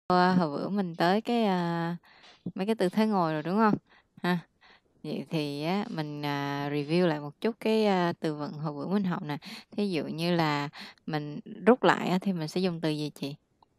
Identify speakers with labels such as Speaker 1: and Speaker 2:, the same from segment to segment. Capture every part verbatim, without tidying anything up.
Speaker 1: Ờ, hồi bữa mình tới cái à, mấy cái tư thế ngồi rồi đúng không ha? Vậy thì á mình à, review lại một chút cái à, từ vựng hồi bữa mình học nè. Thí dụ như là mình rút lại á, thì mình sẽ dùng từ gì chị?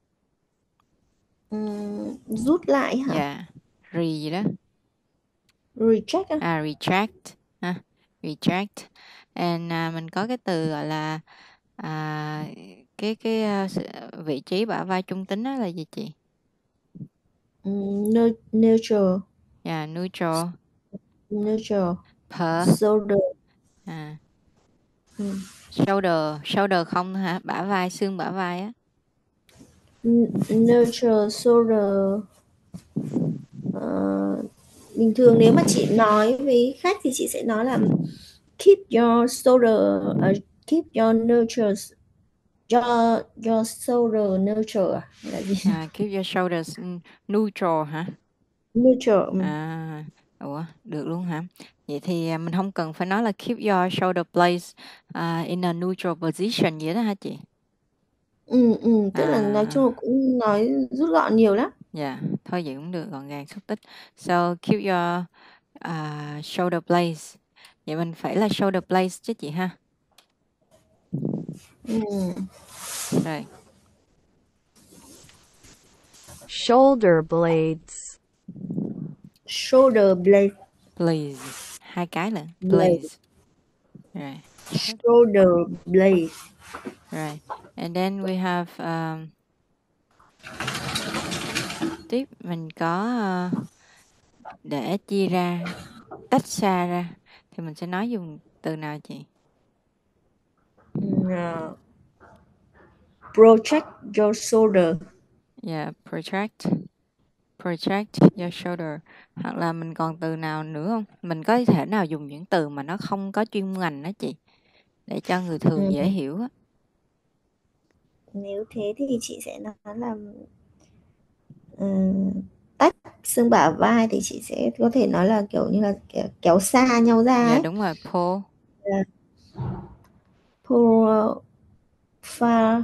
Speaker 2: Ừm, rút lại hả?
Speaker 1: Dạ, re gì đó.
Speaker 2: Reject á?
Speaker 1: À, retract ha, retract. And à, mình có cái từ gọi là à, cái cái à, sự- vị trí bả vai trung tính đó là gì chị?
Speaker 2: Ừm, neu- neutral,
Speaker 1: Dạ, neutral.
Speaker 2: neutral,
Speaker 1: Per.
Speaker 2: shoulder.
Speaker 1: À,
Speaker 2: Ừm,
Speaker 1: shoulder, shoulder không hả? Bả vai, xương bả vai á.
Speaker 2: n- neutral shoulder. Ờ, bình thường nếu mà chị nói với khách thì chị sẽ nói là keep your shoulder, uh, keep your neutral, your your shoulder neutral à? Hay là gì?
Speaker 1: À, keep your shoulders neutral hả?
Speaker 2: Neutral. ừm.
Speaker 1: À, ủa, được luôn hả? Vậy thì à, mình không cần phải nói là keep your shoulder blades à, in a neutral position vậy đó hả chị?
Speaker 2: Ừ, ừ, tức là nói chung là
Speaker 1: À,
Speaker 2: cũng nói rút gọn nhiều lắm.
Speaker 1: dạ, thôi vậy cũng được, gọn gàng xúc tích. So, keep your à, shoulder blades. Vậy mình phải là shoulder blades chứ chị ha?
Speaker 2: Ừ.
Speaker 1: Rồi,
Speaker 3: shoulder blades,
Speaker 2: Shoulder blade,
Speaker 1: blades. Hai cái lận,
Speaker 2: blade,
Speaker 1: blades. Rồi,
Speaker 2: shoulder blade.
Speaker 1: rồi. And then we have um, tiếp mình có ờ, để chia ra, tách xa ra thì mình sẽ nói dùng từ nào chị?
Speaker 2: Uh, project your shoulder.
Speaker 1: Yeah, protract, protract your shoulder. Hoặc là mình còn từ nào nữa không? Mình có thể nào dùng những từ mà nó không có chuyên ngành đó chị, để cho người thường
Speaker 2: Ừ.
Speaker 1: dễ hiểu á.
Speaker 2: Nếu thế thì chị sẽ nói là um, tách xương bả vai thì chị sẽ có thể nói là kiểu như là kéo, kéo xa nhau ra
Speaker 1: Dạ
Speaker 2: ấy.
Speaker 1: đúng rồi, pull.
Speaker 2: Là pull far,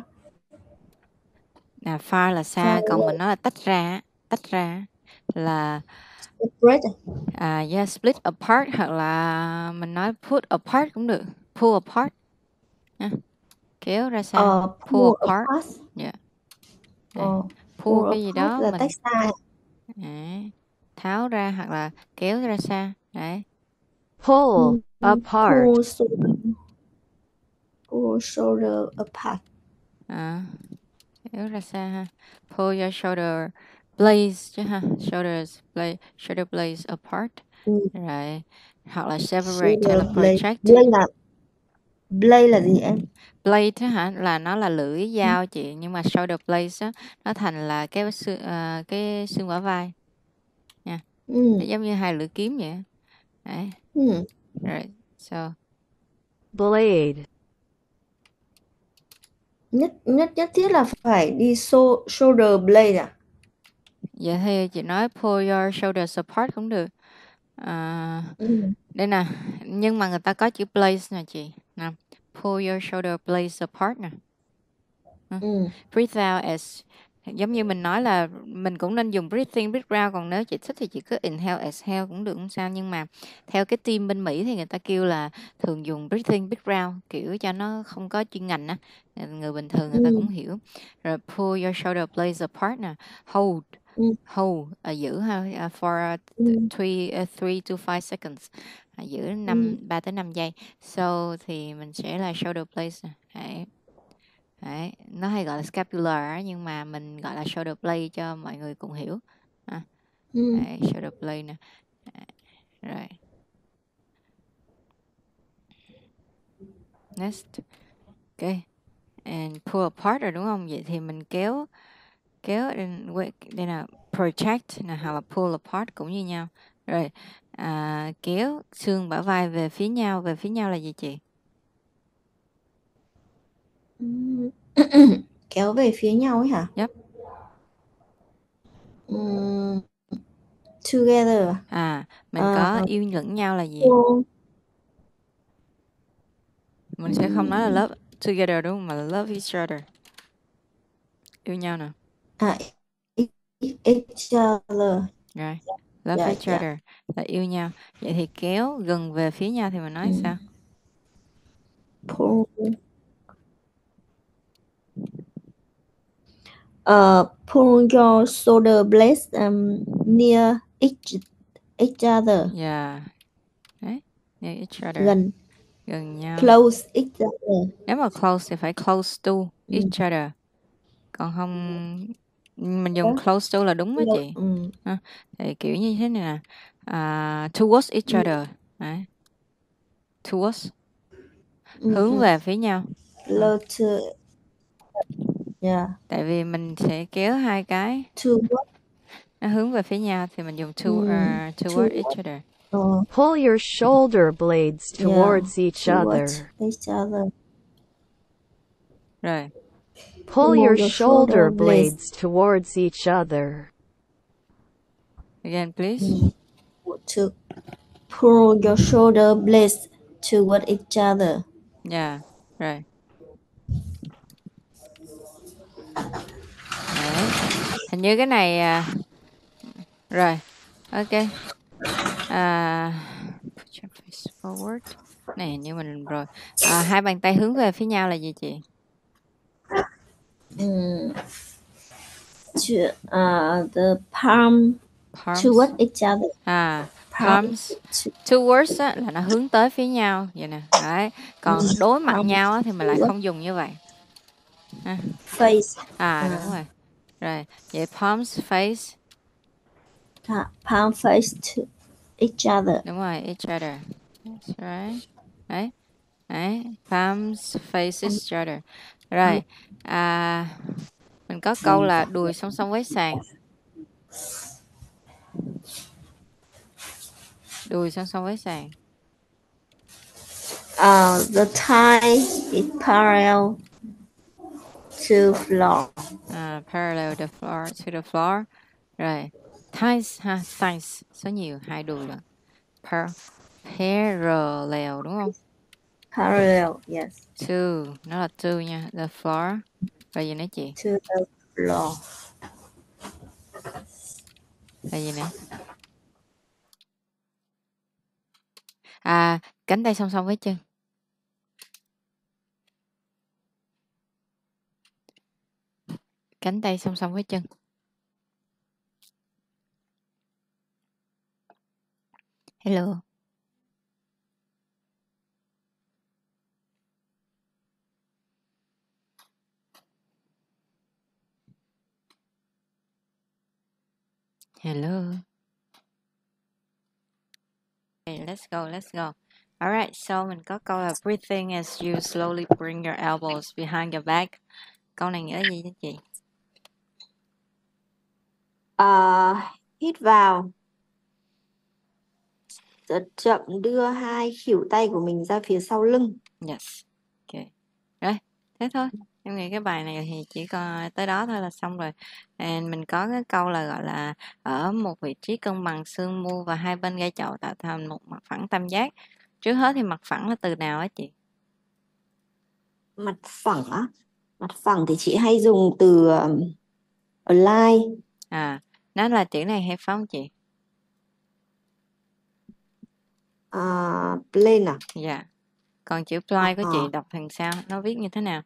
Speaker 1: À, far là
Speaker 2: far
Speaker 1: xa, còn mình nói là tách ra á, tách ra á, là
Speaker 2: separate.
Speaker 1: à, yeah, split apart, hoặc là mình nói put apart cũng được, pull apart nha. Kéo ra xa,
Speaker 2: Uh,
Speaker 1: pull
Speaker 2: pull
Speaker 1: apart.
Speaker 2: apart.
Speaker 1: Dạ. Đây,
Speaker 2: Uh,
Speaker 1: pull
Speaker 2: pull
Speaker 1: cái gì
Speaker 2: apart
Speaker 1: đó
Speaker 2: là
Speaker 1: mình
Speaker 2: tách xa.
Speaker 1: đấy, tháo ra hoặc là kéo ra xa. Đấy.
Speaker 3: pull
Speaker 2: Ừ.
Speaker 3: apart,
Speaker 2: Pull shoulder, pull shoulder apart.
Speaker 1: À, kéo ra xa ha. Pull your shoulder blades chứ ha. Shoulders, blade, shoulder blades apart.
Speaker 2: Ừ.
Speaker 1: Rồi. Hoặc là separate hay
Speaker 2: Shoulder
Speaker 1: là
Speaker 2: blade.
Speaker 1: project.
Speaker 2: Blade là blade là gì em?
Speaker 1: Blade á hả, là nó là lưỡi dao chị, nhưng mà shoulder blades á nó thành là cái xương à, cái xương bả vai nha.
Speaker 2: Ừ.
Speaker 1: Nó giống như hai lưỡi kiếm vậy. Đấy.
Speaker 2: Ừ.
Speaker 1: Rồi. So,
Speaker 3: blade,
Speaker 2: Nhất nhất nhất thiết là phải đi so, shoulder blade à?
Speaker 1: vậy thì chị nói pull your shoulders apart cũng được. À,
Speaker 2: Ừ.
Speaker 1: đây nè, nhưng mà người ta có chữ blades nè chị. Nè, pull your shoulder blades apart nè. Ừ.
Speaker 2: Ừ.
Speaker 1: Breathe out as, giống như mình nói là mình cũng nên dùng breathe in, breathe out, còn nếu chị thích thì chị cứ inhale, exhale cũng được, không sao. Nhưng mà theo cái team bên Mỹ thì người ta kêu là thường dùng breathe in, breathe out, kiểu cho nó không có chuyên ngành á, người bình thường người ta
Speaker 2: Ừ.
Speaker 1: cũng hiểu. Rồi pull your shoulder blades apart nè, hold,
Speaker 2: Ừ.
Speaker 1: hold à, giữ ha, uh, for uh,
Speaker 2: Ừ.
Speaker 1: three, uh, three to five seconds, à, giữ năm,
Speaker 2: Ừ.
Speaker 1: ba tới năm giây. So thì mình sẽ là shoulder blades nè. Đấy. Đấy, nó hay gọi là scapular á, nhưng mà mình gọi là shoulder blade cho mọi người cùng hiểu. À,
Speaker 2: Ừ.
Speaker 1: đấy, shoulder blade nè. Đấy, rồi, next. Ok. And pull apart rồi đúng không? Vậy thì mình kéo kéo wait, đây là project nè, hoặc là pull apart cũng như nhau. Rồi, à, kéo xương bả vai về phía nhau, về phía nhau là gì chị?
Speaker 2: Ừ. Kéo về phía nhau ấy hả?
Speaker 1: Yep.
Speaker 2: Ừ. Together.
Speaker 1: À, mình có
Speaker 2: Uh,
Speaker 1: yêu lẫn nhau là gì?
Speaker 2: pull.
Speaker 1: Mình sẽ không nói là
Speaker 2: Ừ.
Speaker 1: love together đúng không? Mà là love each other. Yêu nhau nè.
Speaker 2: À, each other.
Speaker 1: Rồi, love
Speaker 2: Dạ,
Speaker 1: each
Speaker 2: dạ.
Speaker 1: other là yêu nhau. Vậy thì kéo gần về phía nhau thì mình nói
Speaker 2: Ừ.
Speaker 1: sao?
Speaker 2: Pull, uh, pull your shoulder blades um, near each each other.
Speaker 1: Yeah. Đấy, near each other.
Speaker 2: Gần.
Speaker 1: Gần nhau.
Speaker 2: Close each other.
Speaker 1: Nếu mà close thì phải close to
Speaker 2: Ừ.
Speaker 1: each other. Còn không mình dùng
Speaker 2: Đó.
Speaker 1: close to là đúng đó
Speaker 2: Close.
Speaker 1: chị.
Speaker 2: Ừ.
Speaker 1: Ha, thì kiểu như thế này nè. À, towards each
Speaker 2: Ừ.
Speaker 1: other. Đấy. Towards.
Speaker 2: Ừ.
Speaker 1: Hướng
Speaker 2: Ừ.
Speaker 1: về phía nhau. À,
Speaker 2: Close to. Yeah.
Speaker 1: tại vì mình sẽ kéo hai cái
Speaker 2: Toward.
Speaker 1: nó hướng về phía nhau thì mình dùng to,
Speaker 2: Ừ.
Speaker 1: uh, toward
Speaker 2: Toward.
Speaker 1: each other.
Speaker 2: Uh,
Speaker 3: Pull your shoulder blades
Speaker 2: yeah.
Speaker 3: towards each
Speaker 2: Towards
Speaker 3: other.
Speaker 2: each other.
Speaker 1: Rồi.
Speaker 3: Pull
Speaker 2: Pull
Speaker 3: your
Speaker 2: your
Speaker 3: shoulder
Speaker 2: shoulder blades.
Speaker 3: blades towards each other.
Speaker 1: Again, please.
Speaker 2: Mm. To pull your shoulder blades toward each other.
Speaker 1: Yeah. Rồi. Đấy. Hình như cái này à... rồi. Ok. À... Put your face forward. Này hình như mình rồi. À, hai bàn tay hướng về phía nhau là gì chị?
Speaker 2: Mm. To uh, the palm
Speaker 1: Palms.
Speaker 2: toward each other.
Speaker 1: À,
Speaker 2: Palm
Speaker 1: palms
Speaker 2: to,
Speaker 1: towards á, là nó hướng tới phía nhau vậy nè. Đấy. Còn
Speaker 2: mm,
Speaker 1: đối mặt
Speaker 2: palm
Speaker 1: nhau á, thì mình lại
Speaker 2: toward
Speaker 1: không dùng như vậy. Ha.
Speaker 2: face.
Speaker 1: À
Speaker 2: À,
Speaker 1: đúng rồi. Rồi, vậy palms face.
Speaker 2: pa- palm face to each other.
Speaker 1: Đúng rồi, each other. That's right. Đấy. Đấy, palms face each other. Rồi, à, mình có câu là đùi song song với sàn. Đùi song song với sàn.
Speaker 2: Uh, the thigh is parallel to floor.
Speaker 1: À, parallel the floor to the floor. Rồi, thighs ha, thighs số nhiều, hai đùi là par parallel đúng không?
Speaker 2: Parallel, yes,
Speaker 1: To, nó là to nha, the floor. Rồi gì nữa chị?
Speaker 2: to the floor.
Speaker 1: Là gì nữa? À, cánh tay song song với chân. Cánh tay song song với chân. Hello. Hello. Okay, let's go, let's go. Alright, so mình có câu là breathing as you slowly bring your elbows behind your back. Câu này nghĩa gì đó chị?
Speaker 2: Uh, hít vào, chậm chậm đưa hai khuỷu tay của mình ra phía sau lưng.
Speaker 1: Yes. Ok. Rồi, thế thôi. Em nghĩ cái bài này thì chỉ có tới đó thôi là xong rồi. And mình có cái câu là gọi là ở một vị trí cân bằng xương mu và hai bên gai chậu tạo thành một mặt phẳng tam giác. Trước hết thì mặt phẳng là từ nào á chị?
Speaker 2: Mặt phẳng á, mặt phẳng thì chị hay dùng từ um, align.
Speaker 1: À, nó là chữ này hay phải không chị?
Speaker 2: Uh, plane à?
Speaker 1: Dạ. Yeah. Còn chữ ply của chị
Speaker 2: uh,
Speaker 1: đọc thành sao? Nó viết như thế nào?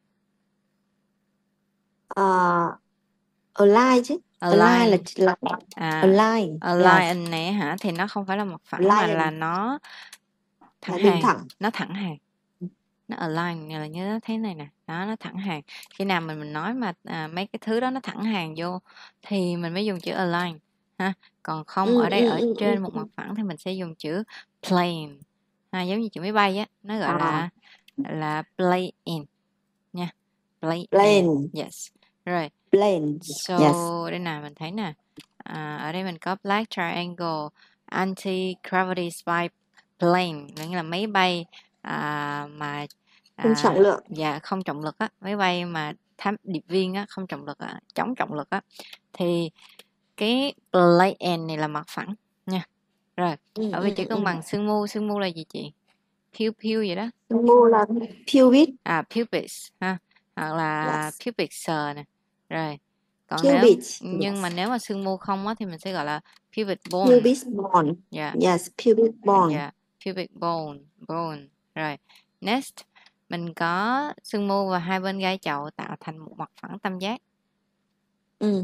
Speaker 2: uh, align chứ.
Speaker 1: Align.
Speaker 2: Align là, là
Speaker 1: À,
Speaker 2: align.
Speaker 1: align
Speaker 2: Yes.
Speaker 1: này hả? Thì nó không phải là mặt phẳng mà
Speaker 2: Align
Speaker 1: là nó thẳng
Speaker 2: là đường
Speaker 1: hàng.
Speaker 2: thẳng.
Speaker 1: Nó thẳng hàng. Nó align là như thế này nè. Đó, nó thẳng hàng. Khi nào mình mình nói mà à, mấy cái thứ đó nó thẳng hàng vô thì mình mới dùng chữ align ha. Còn không
Speaker 2: Ừ,
Speaker 1: ở đây
Speaker 2: ừ,
Speaker 1: ở
Speaker 2: ừ,
Speaker 1: trên
Speaker 2: ừ,
Speaker 1: một
Speaker 2: ừ.
Speaker 1: mặt phẳng thì mình sẽ dùng chữ plane. Ha, giống như chữ máy bay á, nó gọi
Speaker 2: À,
Speaker 1: là là plane nha. Plane.
Speaker 2: plane.
Speaker 1: Yes. Rồi.
Speaker 2: Plane.
Speaker 1: So,
Speaker 2: Yes.
Speaker 1: đây nè mình thấy nè. À, ở đây mình có black triangle anti-gravity spy plane, nghĩa là máy bay à, mà
Speaker 2: Không
Speaker 1: à,
Speaker 2: trọng lượng.
Speaker 1: dạ không trọng lực á, máy bay mà thám điệp viên á, không trọng lực á, chống trọng lực á, thì cái plane này là mặt phẳng nha. Rồi,
Speaker 2: Ừ,
Speaker 1: ở vị
Speaker 2: ừ,
Speaker 1: trí
Speaker 2: ừ,
Speaker 1: cân
Speaker 2: ừ.
Speaker 1: bằng xương mu, xương mu là gì chị? Pew pew vậy đó.
Speaker 2: Xương mu là pubis.
Speaker 1: À, pubis ha, hoặc là
Speaker 2: Yes.
Speaker 1: pubic sờ nè. Rồi, Còn nếu
Speaker 2: Pubis.
Speaker 1: nhưng mà
Speaker 2: Yes.
Speaker 1: nếu mà xương mu không á thì mình sẽ gọi là pubic bone.
Speaker 2: Pubis bone.
Speaker 1: Yeah.
Speaker 2: Yes, pubic bone.
Speaker 1: Yeah, pubic bone, bone. Rồi, next, mình có xương mu và hai bên gai chậu tạo thành một mặt phẳng tam giác.
Speaker 2: Ừ.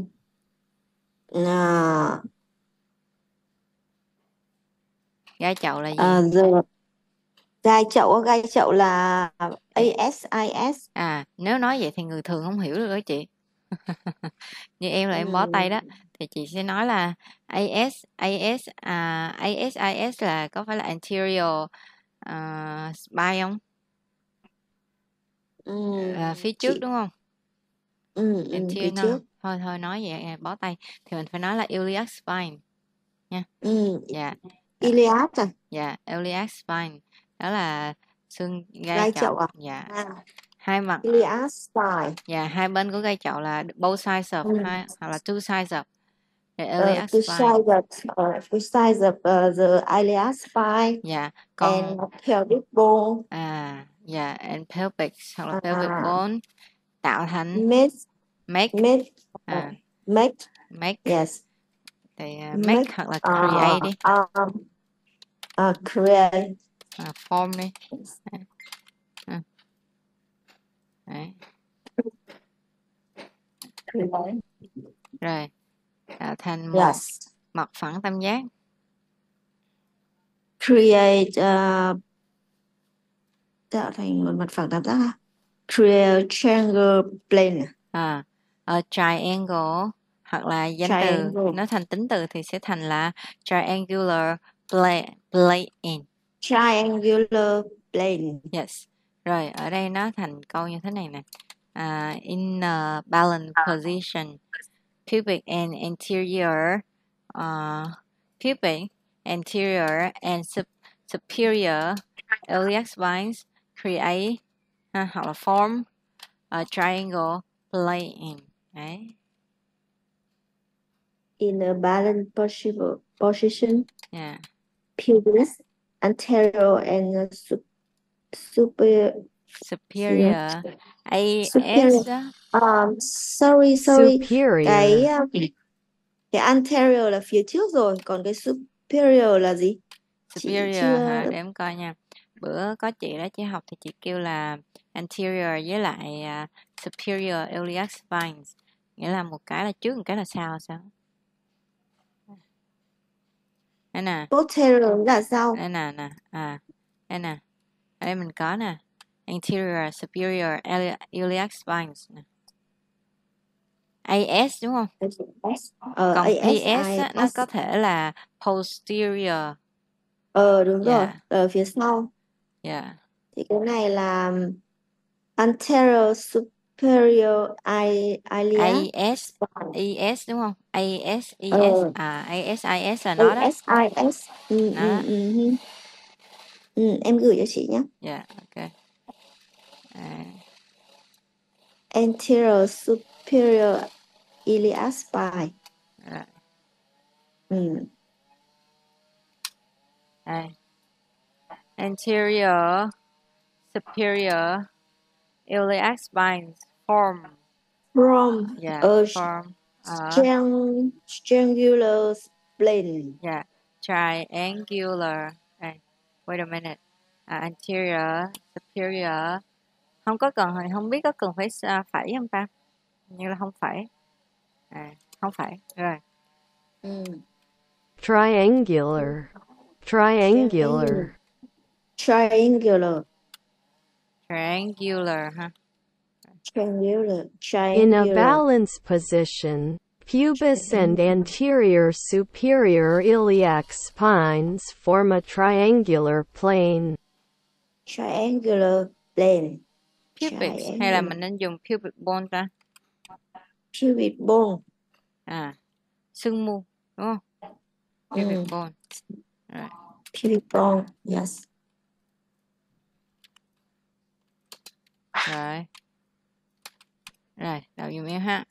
Speaker 2: À,
Speaker 1: Gai chậu là gì?
Speaker 2: à, the gai chậu gai chậu là a s i s.
Speaker 1: À, nếu nói vậy thì người thường không hiểu được đó chị. Như em là em bó tay đó, thì chị sẽ nói là a ét, a ét, à, a ét i s là có phải là anterior uh, spine không?
Speaker 2: Ừ.
Speaker 1: Là phía trước
Speaker 2: Chị...
Speaker 1: đúng không?
Speaker 2: Ừ, ừ,
Speaker 1: Anterior
Speaker 2: phía
Speaker 1: no.
Speaker 2: trước.
Speaker 1: Thôi thôi nói vậy bó tay thì mình phải nói là iliac spine nha.
Speaker 2: Ừ.
Speaker 1: Dạ.
Speaker 2: Iliac à?
Speaker 1: Dạ, iliac spine đó là xương gai
Speaker 2: Gai
Speaker 1: chậu.
Speaker 2: chậu à?
Speaker 1: Dạ.
Speaker 2: À.
Speaker 1: Hai mặt.
Speaker 2: Iliac spine.
Speaker 1: Dạ, hai bên của gai chậu là both sides of
Speaker 2: Ừ.
Speaker 1: hai, hoặc là two sides of the
Speaker 2: Uh,
Speaker 1: iliac
Speaker 2: two
Speaker 1: spine.
Speaker 2: sides of, uh, two sides of uh, the iliac spine.
Speaker 1: Dạ, còn
Speaker 2: And pelvic bone.
Speaker 1: à dạ and pelvic hoặc là
Speaker 2: À.
Speaker 1: pelvic bone tạo thành
Speaker 2: Make.
Speaker 1: make
Speaker 2: Make.
Speaker 1: à
Speaker 2: Make.
Speaker 1: make
Speaker 2: Yes.
Speaker 1: thì uh, make,
Speaker 2: Make.
Speaker 1: hoặc là create
Speaker 2: Uh,
Speaker 1: đi.
Speaker 2: um, uh, create.
Speaker 1: À, form đi. À. Đấy.
Speaker 2: Create.
Speaker 1: Rồi tạo thành một
Speaker 2: Yes.
Speaker 1: mặt phẳng tam giác.
Speaker 2: Create uh, tạo thành một mặt phẳng tam giác ha. Create triangle plane.
Speaker 1: À, a triangle hoặc là danh
Speaker 2: Triangle.
Speaker 1: từ nó thành tính từ thì sẽ thành là triangular plane. plane.
Speaker 2: Triangular plane.
Speaker 1: Yes. Rồi ở đây nó thành câu như thế này nè. Uh, in a balanced position, pubic and anterior, uh, pubic, anterior and sub superior iliac spines create uh, hoặc là form a triangle plane. Đấy.
Speaker 2: In a balanced possible position,
Speaker 1: Yeah.
Speaker 2: pubis, anterior and uh, su super
Speaker 1: Superior. A
Speaker 2: superior.
Speaker 1: S đó.
Speaker 2: Um, sorry, sorry.
Speaker 3: Superior.
Speaker 2: Cái um, cái anterior là phía trước rồi, còn cái superior là gì?
Speaker 1: Superior
Speaker 2: Chị chưa...
Speaker 1: hả? Để em coi nha. Bữa có chị đó chị học thì chị kêu là anterior với lại uh, superior iliac spines. Nghĩa là một cái là trước, một cái là sau sao? Đây nè.
Speaker 2: Posterior là sau.
Speaker 1: Đây nè nè. À, đây nè. Ở đây mình có nè. Anterior, superior iliac spines nè. a ét đúng không?
Speaker 2: Ờ,
Speaker 1: Còn
Speaker 2: a
Speaker 1: pê
Speaker 2: s
Speaker 1: ét
Speaker 2: i
Speaker 1: á, nó
Speaker 2: s.
Speaker 1: có thể là posterior.
Speaker 2: Ờ đúng
Speaker 1: Yeah.
Speaker 2: rồi, ở phía sau.
Speaker 1: Yeah.
Speaker 2: Thì cái này là anterior superior i- iliac.
Speaker 1: a ét, a ét đúng không? a ét, a ét,
Speaker 2: Ờ.
Speaker 1: à a ét, i ét là nó đó.
Speaker 2: a s i s. Ừ,
Speaker 1: Nó.
Speaker 2: ừ, ừ, ừ. Ừ, em gửi cho chị nhé.
Speaker 1: Yeah, ok. À.
Speaker 2: Anterior superior iliac spine.
Speaker 1: Rồi.
Speaker 2: Ừ.
Speaker 1: Đây. Anterior, superior iliac spines form.
Speaker 2: From
Speaker 1: Yeah,
Speaker 2: a
Speaker 1: form. Uh,
Speaker 2: strang- triangular plane.
Speaker 1: yeah, triangular. Đây. Wait a minute. À, anterior, superior. Không có cần, không biết có cần phải uh, phẩy không ta? Như là không phải. À, không phải. Rồi.
Speaker 2: Ừ.
Speaker 3: Triangular. Triangular.
Speaker 2: Triangular.
Speaker 1: Triangular ha.
Speaker 2: Triangular.
Speaker 3: In a
Speaker 2: Triangular.
Speaker 3: balanced position, pubis and anterior superior iliac spines form a triangular plane.
Speaker 2: Triangular plane.
Speaker 1: Pubic hay là mình nên dùng pubic bone ta?
Speaker 2: Pubic bone.
Speaker 1: À, xương mu đúng không? Pubic
Speaker 2: Ừ.
Speaker 1: bone. Rồi.
Speaker 2: Pubic bone. Yes.
Speaker 1: Rồi. Rồi, đọc dùm em ha.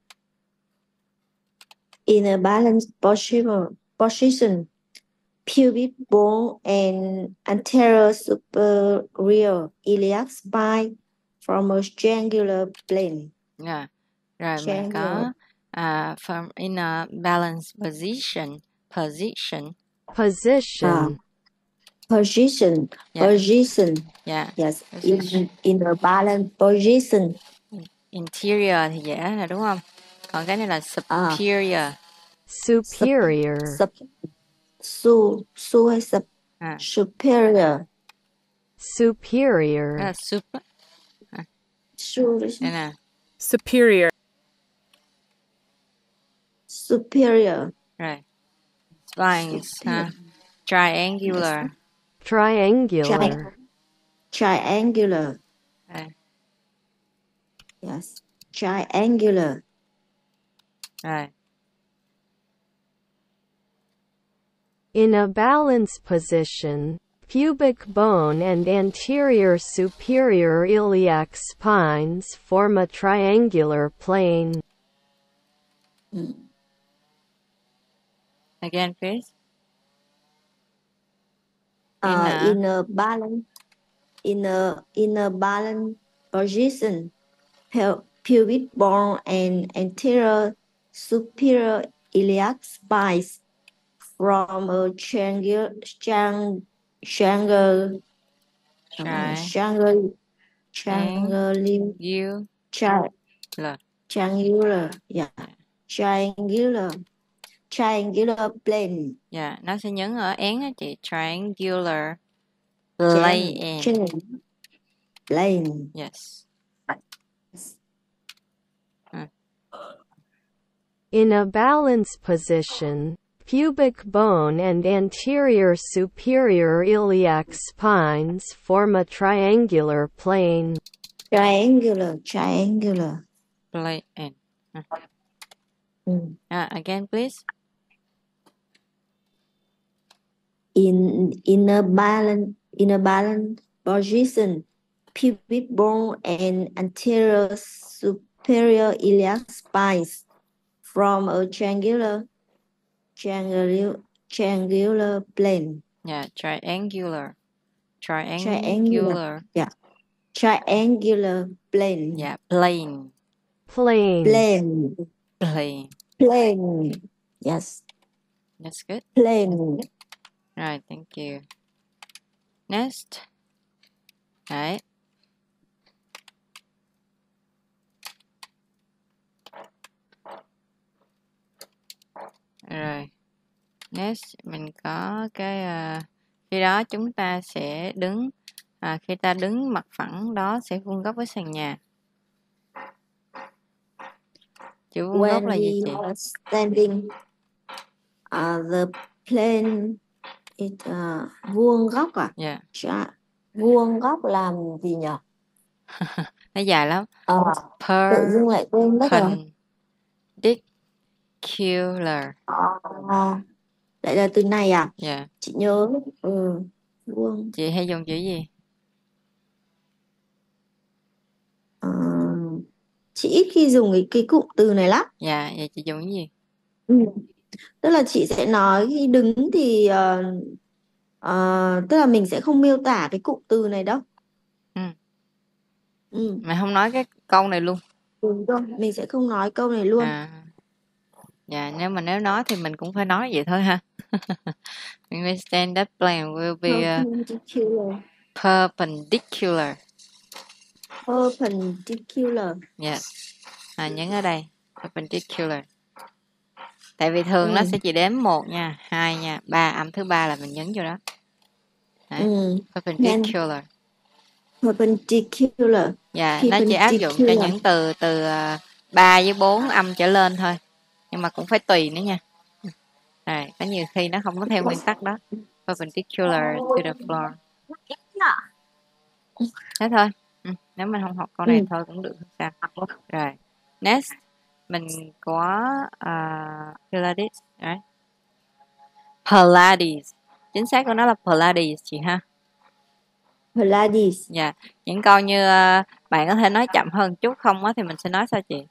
Speaker 2: In a balanced position, position, pubic bone and anterior superior iliac spine from a triangular plane.
Speaker 1: Rồi, rồi mình
Speaker 2: Triangular.
Speaker 1: có uh, from in a balanced position. Position.
Speaker 3: Position.
Speaker 2: Uh, position.
Speaker 1: Yeah.
Speaker 2: Position.
Speaker 1: Yeah.
Speaker 2: Yes.
Speaker 1: Position.
Speaker 2: In, in a balanced position.
Speaker 1: Interior thì dễ là đúng không? Còn cái này là
Speaker 2: À,
Speaker 1: superior.
Speaker 3: Superior.
Speaker 2: Sub, su, su hay sub,
Speaker 1: À,
Speaker 2: superior.
Speaker 1: đó
Speaker 3: Superior.
Speaker 1: là sup á. À,
Speaker 2: Su,
Speaker 1: đây nè.
Speaker 4: superior,
Speaker 2: superior.
Speaker 1: Rồi. Spines ha. Triangular.
Speaker 3: Triangular.
Speaker 2: Tri- triangular.
Speaker 1: Rồi.
Speaker 2: Yes. Triangular.
Speaker 1: Rồi.
Speaker 3: In a balanced position, pubic bone and anterior superior iliac spines form a triangular plane.
Speaker 1: Again, please. In
Speaker 2: Uh,
Speaker 1: a-
Speaker 2: in a balance, in a in a balance position, pu- pubic bone and anterior superior iliac spines from a triangular triangle triangle
Speaker 1: Tri-
Speaker 2: triangle triangular
Speaker 1: You.
Speaker 2: tri-
Speaker 1: Là.
Speaker 2: triangular yeah triangular triangular plane.
Speaker 1: Dạ, nó sẽ nhấn ở én á chị. Triangular plane.
Speaker 2: Triangle plane.
Speaker 1: Yes.
Speaker 3: In a balanced position, pubic bone and anterior superior iliac spines form a triangular plane.
Speaker 2: Triangular triangular.
Speaker 1: Plane. À.
Speaker 2: Mm.
Speaker 1: À, again, please.
Speaker 2: in in a balance in a balance position, pubic bone and anterior superior iliac spines from a triangular triangular triangular plane.
Speaker 1: Yeah, triangular. Triangular.
Speaker 2: Triangular. Yeah. Triangular plane.
Speaker 1: Yeah, plane.
Speaker 3: Plane.
Speaker 2: Plane.
Speaker 1: Plane.
Speaker 2: Plane. Yes.
Speaker 1: That's good.
Speaker 2: Plane.
Speaker 1: Right, thank you. Next. Đấy. Rồi. Next, mình có cái uh, khi đó chúng ta sẽ đứng à, khi ta đứng mặt phẳng đó sẽ vuông góc với sàn nhà. Chữ vuông góc
Speaker 2: When
Speaker 1: là gì
Speaker 2: we
Speaker 1: chị?
Speaker 2: are standing, uh, the plane it uh, vuông góc à?
Speaker 1: Dạ.
Speaker 2: Dạ. Vuông góc làm gì nhỉ?
Speaker 1: Nó dài lắm.
Speaker 2: Ờ, tự dưng lại quên mất rồi.
Speaker 1: Perpendicular.
Speaker 2: À, lại là từ này à?
Speaker 1: Dạ.
Speaker 2: Chị nhớ. Ừ, vuông.
Speaker 1: Chị hay dùng chữ gì?
Speaker 2: Ờ, chị ít khi dùng cái, cái cụm từ này lắm.
Speaker 1: Dạ, vậy chị dùng cái gì?
Speaker 2: Ừ. Tức là chị sẽ nói khi đứng thì uh, uh, tức là mình sẽ không miêu tả cái cụm từ này đâu.
Speaker 1: Ừ.
Speaker 2: Ừ.
Speaker 1: Mày không nói cái câu này luôn.
Speaker 2: Đúng rồi, mình sẽ không nói câu này luôn.
Speaker 1: À. Dạ, nếu mà nếu nói thì mình cũng phải nói vậy thôi ha. When we stand up plane will be uh,
Speaker 2: Perpendicular.
Speaker 1: perpendicular.
Speaker 2: Perpendicular.
Speaker 1: Yes. À, nhấn ở đây. Perpendicular. Tại vì thường
Speaker 2: Ừ.
Speaker 1: nó sẽ chỉ đếm một nha, hai nha, ba, âm thứ ba là mình nhấn vô đó. Đấy.
Speaker 2: Ừ.
Speaker 1: Perpendicular.
Speaker 2: Perpendicular.
Speaker 1: Dạ, nó chỉ áp dụng cho những từ từ uh, ba với bốn âm trở lên thôi. Nhưng mà cũng phải tùy nữa nha. Rồi, có nhiều khi nó không có theo nguyên tắc đó. Perpendicular to the floor. Thế thôi. Ừ, nếu mình không học câu này
Speaker 2: Ừ.
Speaker 1: thôi cũng được, không sao. Rồi, next mình có uh, Pilates, right? Pilates. Chính xác của nó là Pilates chị ha.
Speaker 2: Pilates.
Speaker 1: Dạ, những câu như uh, bạn có thể nói chậm hơn chút không á thì mình sẽ nói sao chị?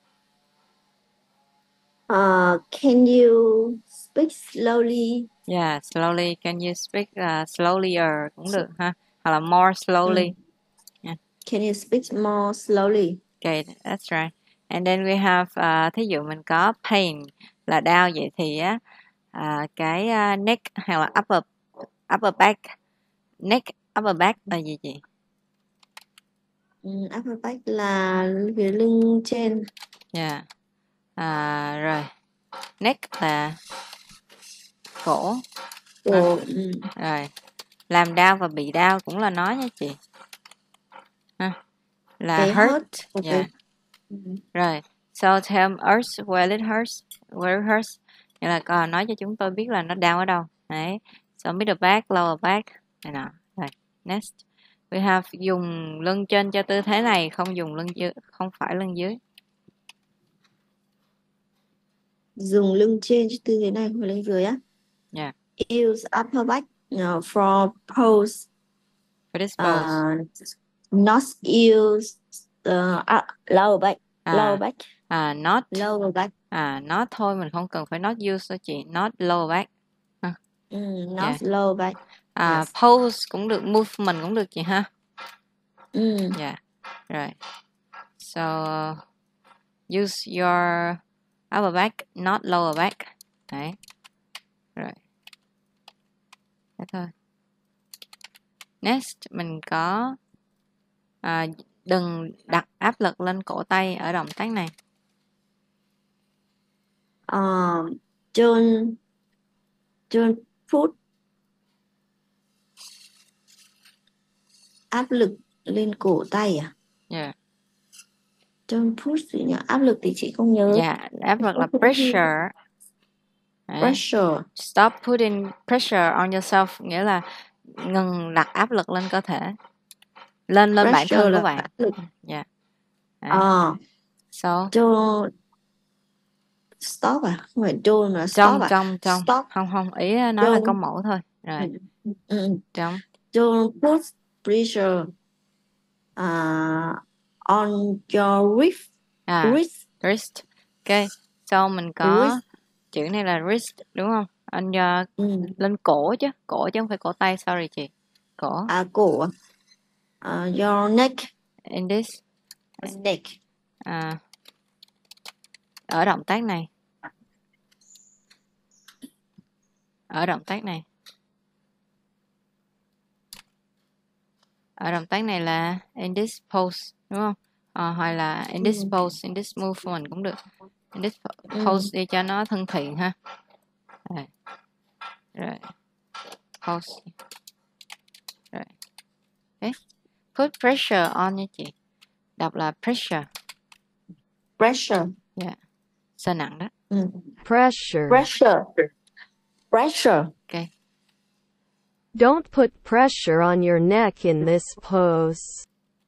Speaker 2: Uh, can you speak slowly?
Speaker 1: Yeah, slowly. Can you speak uh, slowlier cũng được ha. Hoặc là more slowly.
Speaker 2: Ừ. Yeah. Can you speak more slowly?
Speaker 1: Okay, that's right. And then we have, uh, thí dụ mình có pain là đau, vậy thì á, uh, cái uh, neck hay là upper upper back, neck upper back là gì chị?
Speaker 2: Ừ, upper back là phía lưng trên.
Speaker 1: Yeah. À, rồi neck là cổ.
Speaker 2: Cổ.
Speaker 1: À,
Speaker 2: Ừ.
Speaker 1: rồi làm đau và bị đau cũng là nói nha chị. Ha. Là
Speaker 2: Cái
Speaker 1: hurt.
Speaker 2: hurt.
Speaker 1: Yeah.
Speaker 2: Okay. Ừ.
Speaker 1: Rồi. So tell us where it hurts. Where it hurts. Nghĩa là còn nói cho chúng tôi biết là nó đau ở đâu. Đấy. So middle back, lower back. Này nọ. Rồi. Next. We have dùng lưng trên cho tư thế này, không dùng lưng dưới, không phải lưng dưới.
Speaker 2: Dùng lưng trên cho tư thế này, không phải lưng dưới á.
Speaker 1: Yeah.
Speaker 2: Use upper back uh, for pose.
Speaker 1: For this pose.
Speaker 2: Uh, not use uh, uh, lower back.
Speaker 1: À,
Speaker 2: Lower back.
Speaker 1: à, not.
Speaker 2: Lower back.
Speaker 1: À, not thôi, mình không cần phải not use đâu chị. Not lower back. À.
Speaker 2: Ừ, not
Speaker 1: Yeah.
Speaker 2: lower back.
Speaker 1: À,
Speaker 2: Yes.
Speaker 1: pose cũng được, movement cũng được chị ha.
Speaker 2: Ừ.
Speaker 1: Yeah. Rồi. So uh, use your upper back, not lower back. Đấy. Rồi. Thế thôi. Next mình có à, đừng đặt áp lực lên cổ tay ở động tác này.
Speaker 2: Um, don't don't put áp lực lên cổ tay à?
Speaker 1: Yeah.
Speaker 2: Don't put gì nhỉ? Áp lực thì chị không nhớ.
Speaker 1: Dạ, yeah, áp lực là pressure. Đấy.
Speaker 2: Pressure.
Speaker 1: Stop putting pressure on yourself, nghĩa là ngừng đặt áp lực lên cơ thể. Lên lên bản thân của bạn.
Speaker 2: Áp lực.
Speaker 1: Yeah.
Speaker 2: À.
Speaker 1: So.
Speaker 2: Don't stop à? Không phải don't mà stop
Speaker 1: Trong,
Speaker 2: à?
Speaker 1: trong, trong.
Speaker 2: Stop.
Speaker 1: Không, không, ý nói
Speaker 2: Don't.
Speaker 1: là câu mẫu thôi. Rồi.
Speaker 2: Ừ. Ừ.
Speaker 1: Trong.
Speaker 2: Don't put pressure uh, on your wrist.
Speaker 1: À,
Speaker 2: wrist.
Speaker 1: wrist. Ok. So mình có
Speaker 2: Wrist.
Speaker 1: chữ này là wrist đúng không? On your,
Speaker 2: ừ.
Speaker 1: lên cổ chứ. Cổ chứ không phải cổ tay. Sorry chị. Cổ.
Speaker 2: À, cổ. Uh, your neck.
Speaker 1: In this.
Speaker 2: Neck.
Speaker 1: À, ở động tác này. Ở động tác này. Ở động tác này là in this pose đúng không? À, hoặc là in this pose, in this movement cũng được. In this pose đi cho nó thân thiện ha. Rồi. Rồi. Pose. Rồi. Okay. Put pressure on nha chị. Đọc là pressure.
Speaker 2: Pressure.
Speaker 1: Yeah. Sợ nặng đó.
Speaker 2: Ừ.
Speaker 3: Pressure.
Speaker 2: Pressure. Pressure.
Speaker 1: Okay.
Speaker 3: Don't put pressure on your neck in this pose.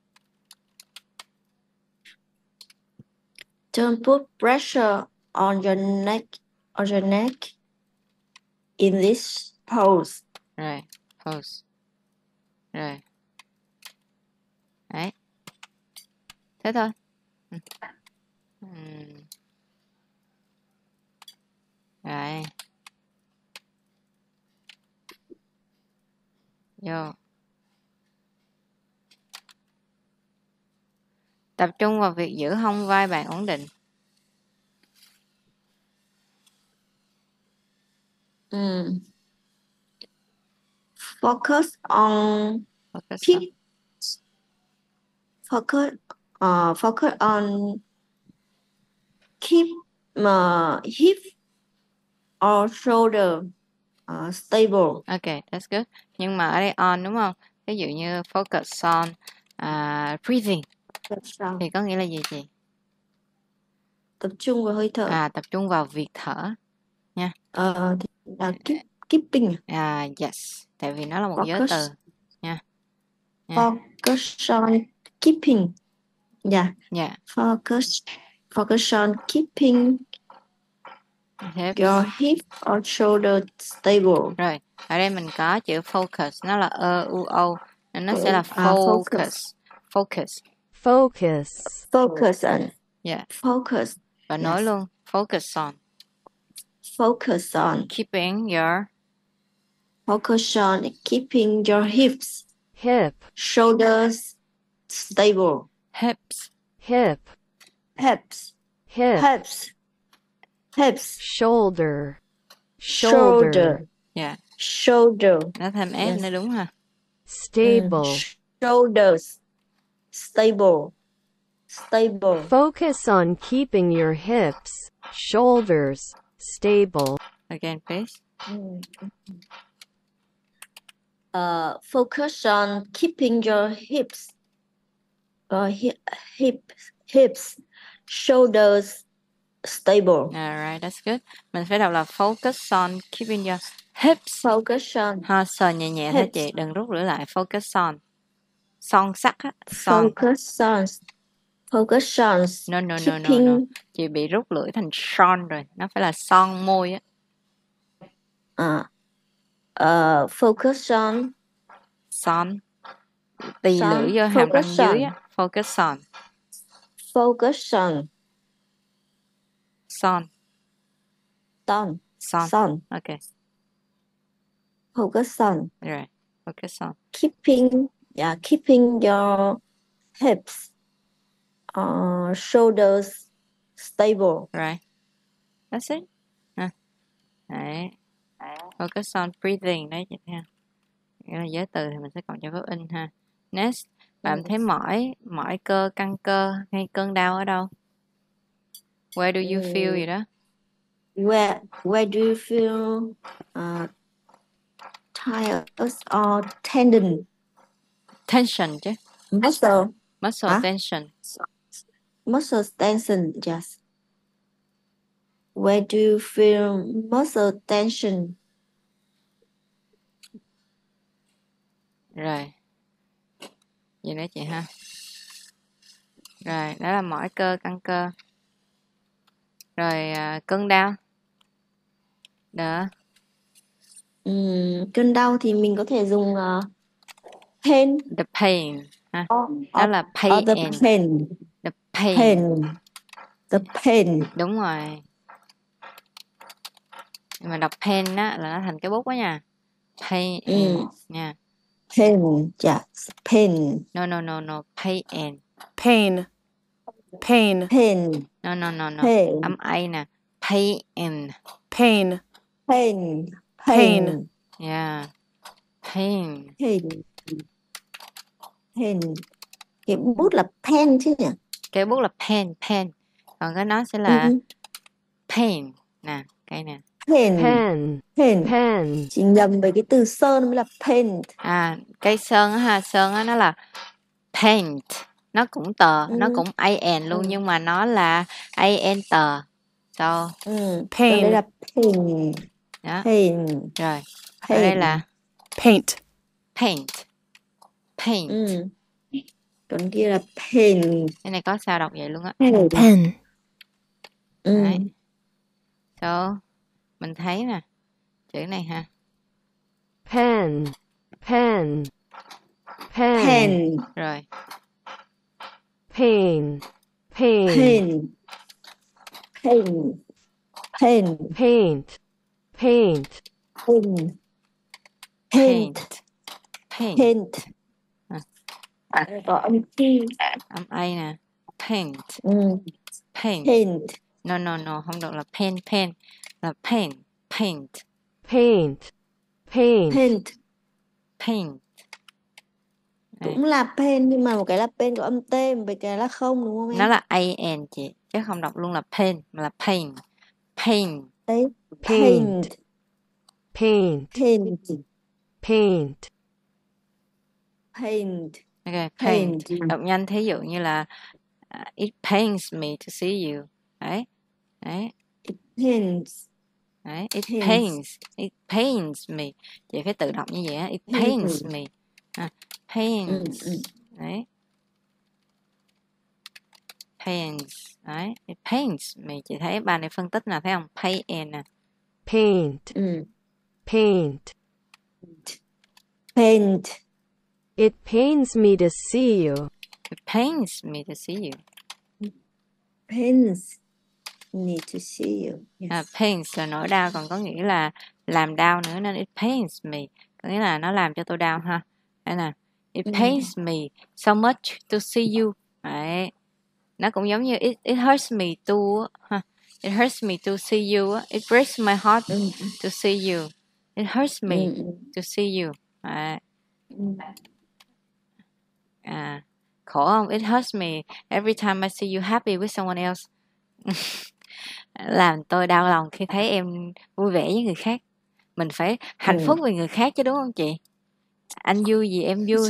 Speaker 2: Don't put pressure on your neck on your neck in this pose.
Speaker 1: Rồi. Pose. Rồi. Đấy. Thế thôi. Ừ. Uhm. Rồi. Vô. Tập trung vào việc giữ hông vai bạn ổn định.
Speaker 2: Mm. Focus on
Speaker 1: Focus
Speaker 2: keep
Speaker 1: on.
Speaker 2: focus uh, focus on keep uh, hip or shoulder uh, stable.
Speaker 1: Ok, that's good. Nhưng mà ở đây on đúng không? Ví dụ như focus on uh, breathing thì có nghĩa là gì chị?
Speaker 2: Tập trung vào hơi thở.
Speaker 1: À, tập trung vào việc thở nha.
Speaker 2: Uh, thì là keep, keeping.
Speaker 1: À, yes, tại vì nó là một
Speaker 2: Focus.
Speaker 1: giới từ nha. nha.
Speaker 2: Focus on keeping. Yeah.
Speaker 1: Yeah.
Speaker 2: Focus focus on keeping
Speaker 1: Hips.
Speaker 2: your hip or shoulder stable.
Speaker 1: Rồi, ở đây mình có chữ focus, nó là ơ u o nên nó sẽ là
Speaker 2: À,
Speaker 1: focus.
Speaker 2: focus.
Speaker 1: Focus.
Speaker 3: Focus.
Speaker 2: Focus on.
Speaker 1: Yeah.
Speaker 2: Focus.
Speaker 1: Và
Speaker 2: Yes.
Speaker 1: nói luôn focus on.
Speaker 2: Focus on.
Speaker 1: Keeping your.
Speaker 2: Focus on keeping your hips,
Speaker 3: Hip.
Speaker 2: shoulders stable.
Speaker 1: Hips.
Speaker 3: Hip.
Speaker 2: Hips.
Speaker 3: hip,
Speaker 2: hips, hips,
Speaker 3: shoulder,
Speaker 2: shoulder,
Speaker 3: shoulder,
Speaker 1: Yeah,
Speaker 2: shoulder,
Speaker 1: nó thêm s
Speaker 2: yes.
Speaker 1: nữa đúng ha.
Speaker 3: stable.
Speaker 2: Shoulders, stable, stable.
Speaker 3: Focus on keeping your hips, shoulders, stable.
Speaker 1: Again, please.
Speaker 2: Mm. Uh, focus on keeping your hips, uh, hip, hip, hips, shoulders stable.
Speaker 1: Alright, that's good. Mình phải đọc là focus on keeping your hips.
Speaker 2: Focus on
Speaker 1: Ha, sờ nhẹ nhẹ thôi
Speaker 2: hips.
Speaker 1: chị, đừng rút lưỡi lại. Focus on. Son sắc á, son.
Speaker 2: Focus on, focus on
Speaker 1: No, no, no, no,
Speaker 2: keeping.
Speaker 1: no. Chị bị rút lưỡi thành son rồi. Nó phải là son môi á.
Speaker 2: Uh, uh, focus on.
Speaker 1: Son. Tì
Speaker 2: Son.
Speaker 1: lưỡi vô hàm răng
Speaker 2: Focus
Speaker 1: dưới
Speaker 2: on.
Speaker 1: á. Focus on.
Speaker 2: Focus on.
Speaker 1: Son.
Speaker 2: Son.
Speaker 1: Son.
Speaker 2: Son.
Speaker 1: Ok.
Speaker 2: Focus on
Speaker 1: Rồi. Focus on.
Speaker 2: keeping. Yeah, keeping your hips, uh, shoulders stable.
Speaker 1: Right. That's it. Ha. Đấy. Focus on breathing. Đấy chị ha. Nghĩa là giới từ thì mình sẽ còn cho phép in ha. Next. Bạn
Speaker 2: Ừ.
Speaker 1: thấy mỏi, mỏi cơ, căng cơ hay cơn đau ở đâu? Where do you
Speaker 2: Ừ.
Speaker 1: feel gì đó?
Speaker 2: Where where do you feel uh, tired or tendon?
Speaker 1: Tension chứ.
Speaker 2: Muscle.
Speaker 1: Muscle
Speaker 2: Hả?
Speaker 1: tension.
Speaker 2: Muscle tension, yes. Where do you feel muscle tension?
Speaker 1: Rồi. Gì nữa chị ha? Rồi, đó là mỏi cơ, căng cơ. Rồi, à, cơn đau. Đó.
Speaker 2: Ừm, cơn đau thì mình có thể dùng uh, pain.
Speaker 1: The pain. Ha.
Speaker 2: Or,
Speaker 1: Đó
Speaker 2: or,
Speaker 1: là
Speaker 2: or
Speaker 1: pain.
Speaker 2: the pain.
Speaker 1: The pain.
Speaker 2: Pain. The pain.
Speaker 1: Đúng rồi. Nhưng mà đọc pain á, là nó thành cái bút đó nha. Pain.
Speaker 2: Ừ.
Speaker 1: Nha.
Speaker 2: Pain, yes. Pain.
Speaker 1: No, no, no, no. Pain.
Speaker 4: Pain. Pain.
Speaker 2: Pain.
Speaker 1: No, no, no, no.
Speaker 2: Pain.
Speaker 1: Âm A nè. Pain.
Speaker 4: Pain.
Speaker 2: Pain.
Speaker 4: Pain.
Speaker 1: Yeah. Pain.
Speaker 2: Pain. Pain. Cái bút là pen chứ nhỉ?
Speaker 1: Cái bút là pen, pen. Còn cái nó sẽ là
Speaker 2: Ừ.
Speaker 1: pain. Nè, cái nè.
Speaker 2: Pen.
Speaker 3: Pen,
Speaker 2: Pen.
Speaker 3: pen,
Speaker 2: Chỉ nhầm với cái từ sơn mới là paint.
Speaker 1: À, cây sơn á ha, sơn á nó là paint. Nó cũng tờ,
Speaker 2: Ừ.
Speaker 1: nó cũng an luôn
Speaker 2: Ừ.
Speaker 1: nhưng mà nó là an tờ. So,
Speaker 2: Ừ.
Speaker 4: Pain.
Speaker 2: Còn đây là pain.
Speaker 1: đó.
Speaker 2: Pain.
Speaker 1: Rồi, ở
Speaker 2: Pain.
Speaker 1: đây là
Speaker 4: Paint.
Speaker 1: paint. Paint.
Speaker 2: Ừ. Còn kia là pain.
Speaker 1: Cái này có sao đọc vậy luôn á.
Speaker 2: Pain.
Speaker 4: Pen.
Speaker 2: Ừ.
Speaker 1: Đấy. So, mình thấy nè, chữ này ha.
Speaker 3: pen, pen, pen,
Speaker 2: Pain.
Speaker 1: Rồi,
Speaker 3: pain, pain,
Speaker 2: Pain. Pain. Pain.
Speaker 3: paint, paint,
Speaker 2: Pain.
Speaker 1: paint.
Speaker 2: Paint.
Speaker 1: Paint.
Speaker 2: Paint.
Speaker 1: À.
Speaker 2: Có âm T.
Speaker 1: Âm A nè. Paint.
Speaker 2: Ừ.
Speaker 1: Paint.
Speaker 2: Paint.
Speaker 1: No, no, no, không được là pen, pen. Là paint. Paint.
Speaker 3: paint, paint,
Speaker 2: Paint.
Speaker 1: Paint. Đấy.
Speaker 2: Cũng là pen nhưng mà một cái là pen có âm T, một cái là không, đúng không em?
Speaker 1: Nó là an chị, chứ không đọc luôn là pen mà là paint. Paint.
Speaker 2: Đấy.
Speaker 3: paint,
Speaker 2: Paint.
Speaker 3: paint,
Speaker 2: Paint.
Speaker 3: paint,
Speaker 2: Paint.
Speaker 1: Ok, paint.
Speaker 2: Paint.
Speaker 1: Đọc nhanh thí dụ như là uh, it pains me to see you. Đấy. Đấy.
Speaker 2: It pains.
Speaker 1: Đấy. It
Speaker 2: Pains.
Speaker 1: pains. It pains me. Chị phải tự đọc như vậy á. It pains me. À, pains.
Speaker 2: Ừ, ừ.
Speaker 1: Đấy. Pains. Đấy. It pains me. Chị thấy bài này phân tích nào thấy không? Pain nè.
Speaker 3: paint,
Speaker 2: Ừ.
Speaker 3: paint.
Speaker 2: Paint.
Speaker 3: It pains me to see you.
Speaker 1: It pains me to see you.
Speaker 2: Pains me to see you. Yes.
Speaker 1: À, pains là nỗi đau, còn có nghĩa là làm đau nữa nên it pains me. Có nghĩa là nó làm cho tôi đau ha. Đây nè. It
Speaker 2: Ừ.
Speaker 1: pains me so much to see you. Đấy. Nó cũng giống như it, it hurts me to ha. It hurts me to see you. It breaks my heart
Speaker 2: ừ,
Speaker 1: to see you. It hurts me
Speaker 2: ừ,
Speaker 1: to see you. À,
Speaker 2: ừ.
Speaker 1: à, khổ không? It hurts me every time I see you happy with someone else. Làm tôi đau lòng khi thấy em vui vẻ với người khác. Mình phải hạnh
Speaker 2: Ừ.
Speaker 1: phúc vì người khác chứ đúng không chị? Anh vui vì em vui.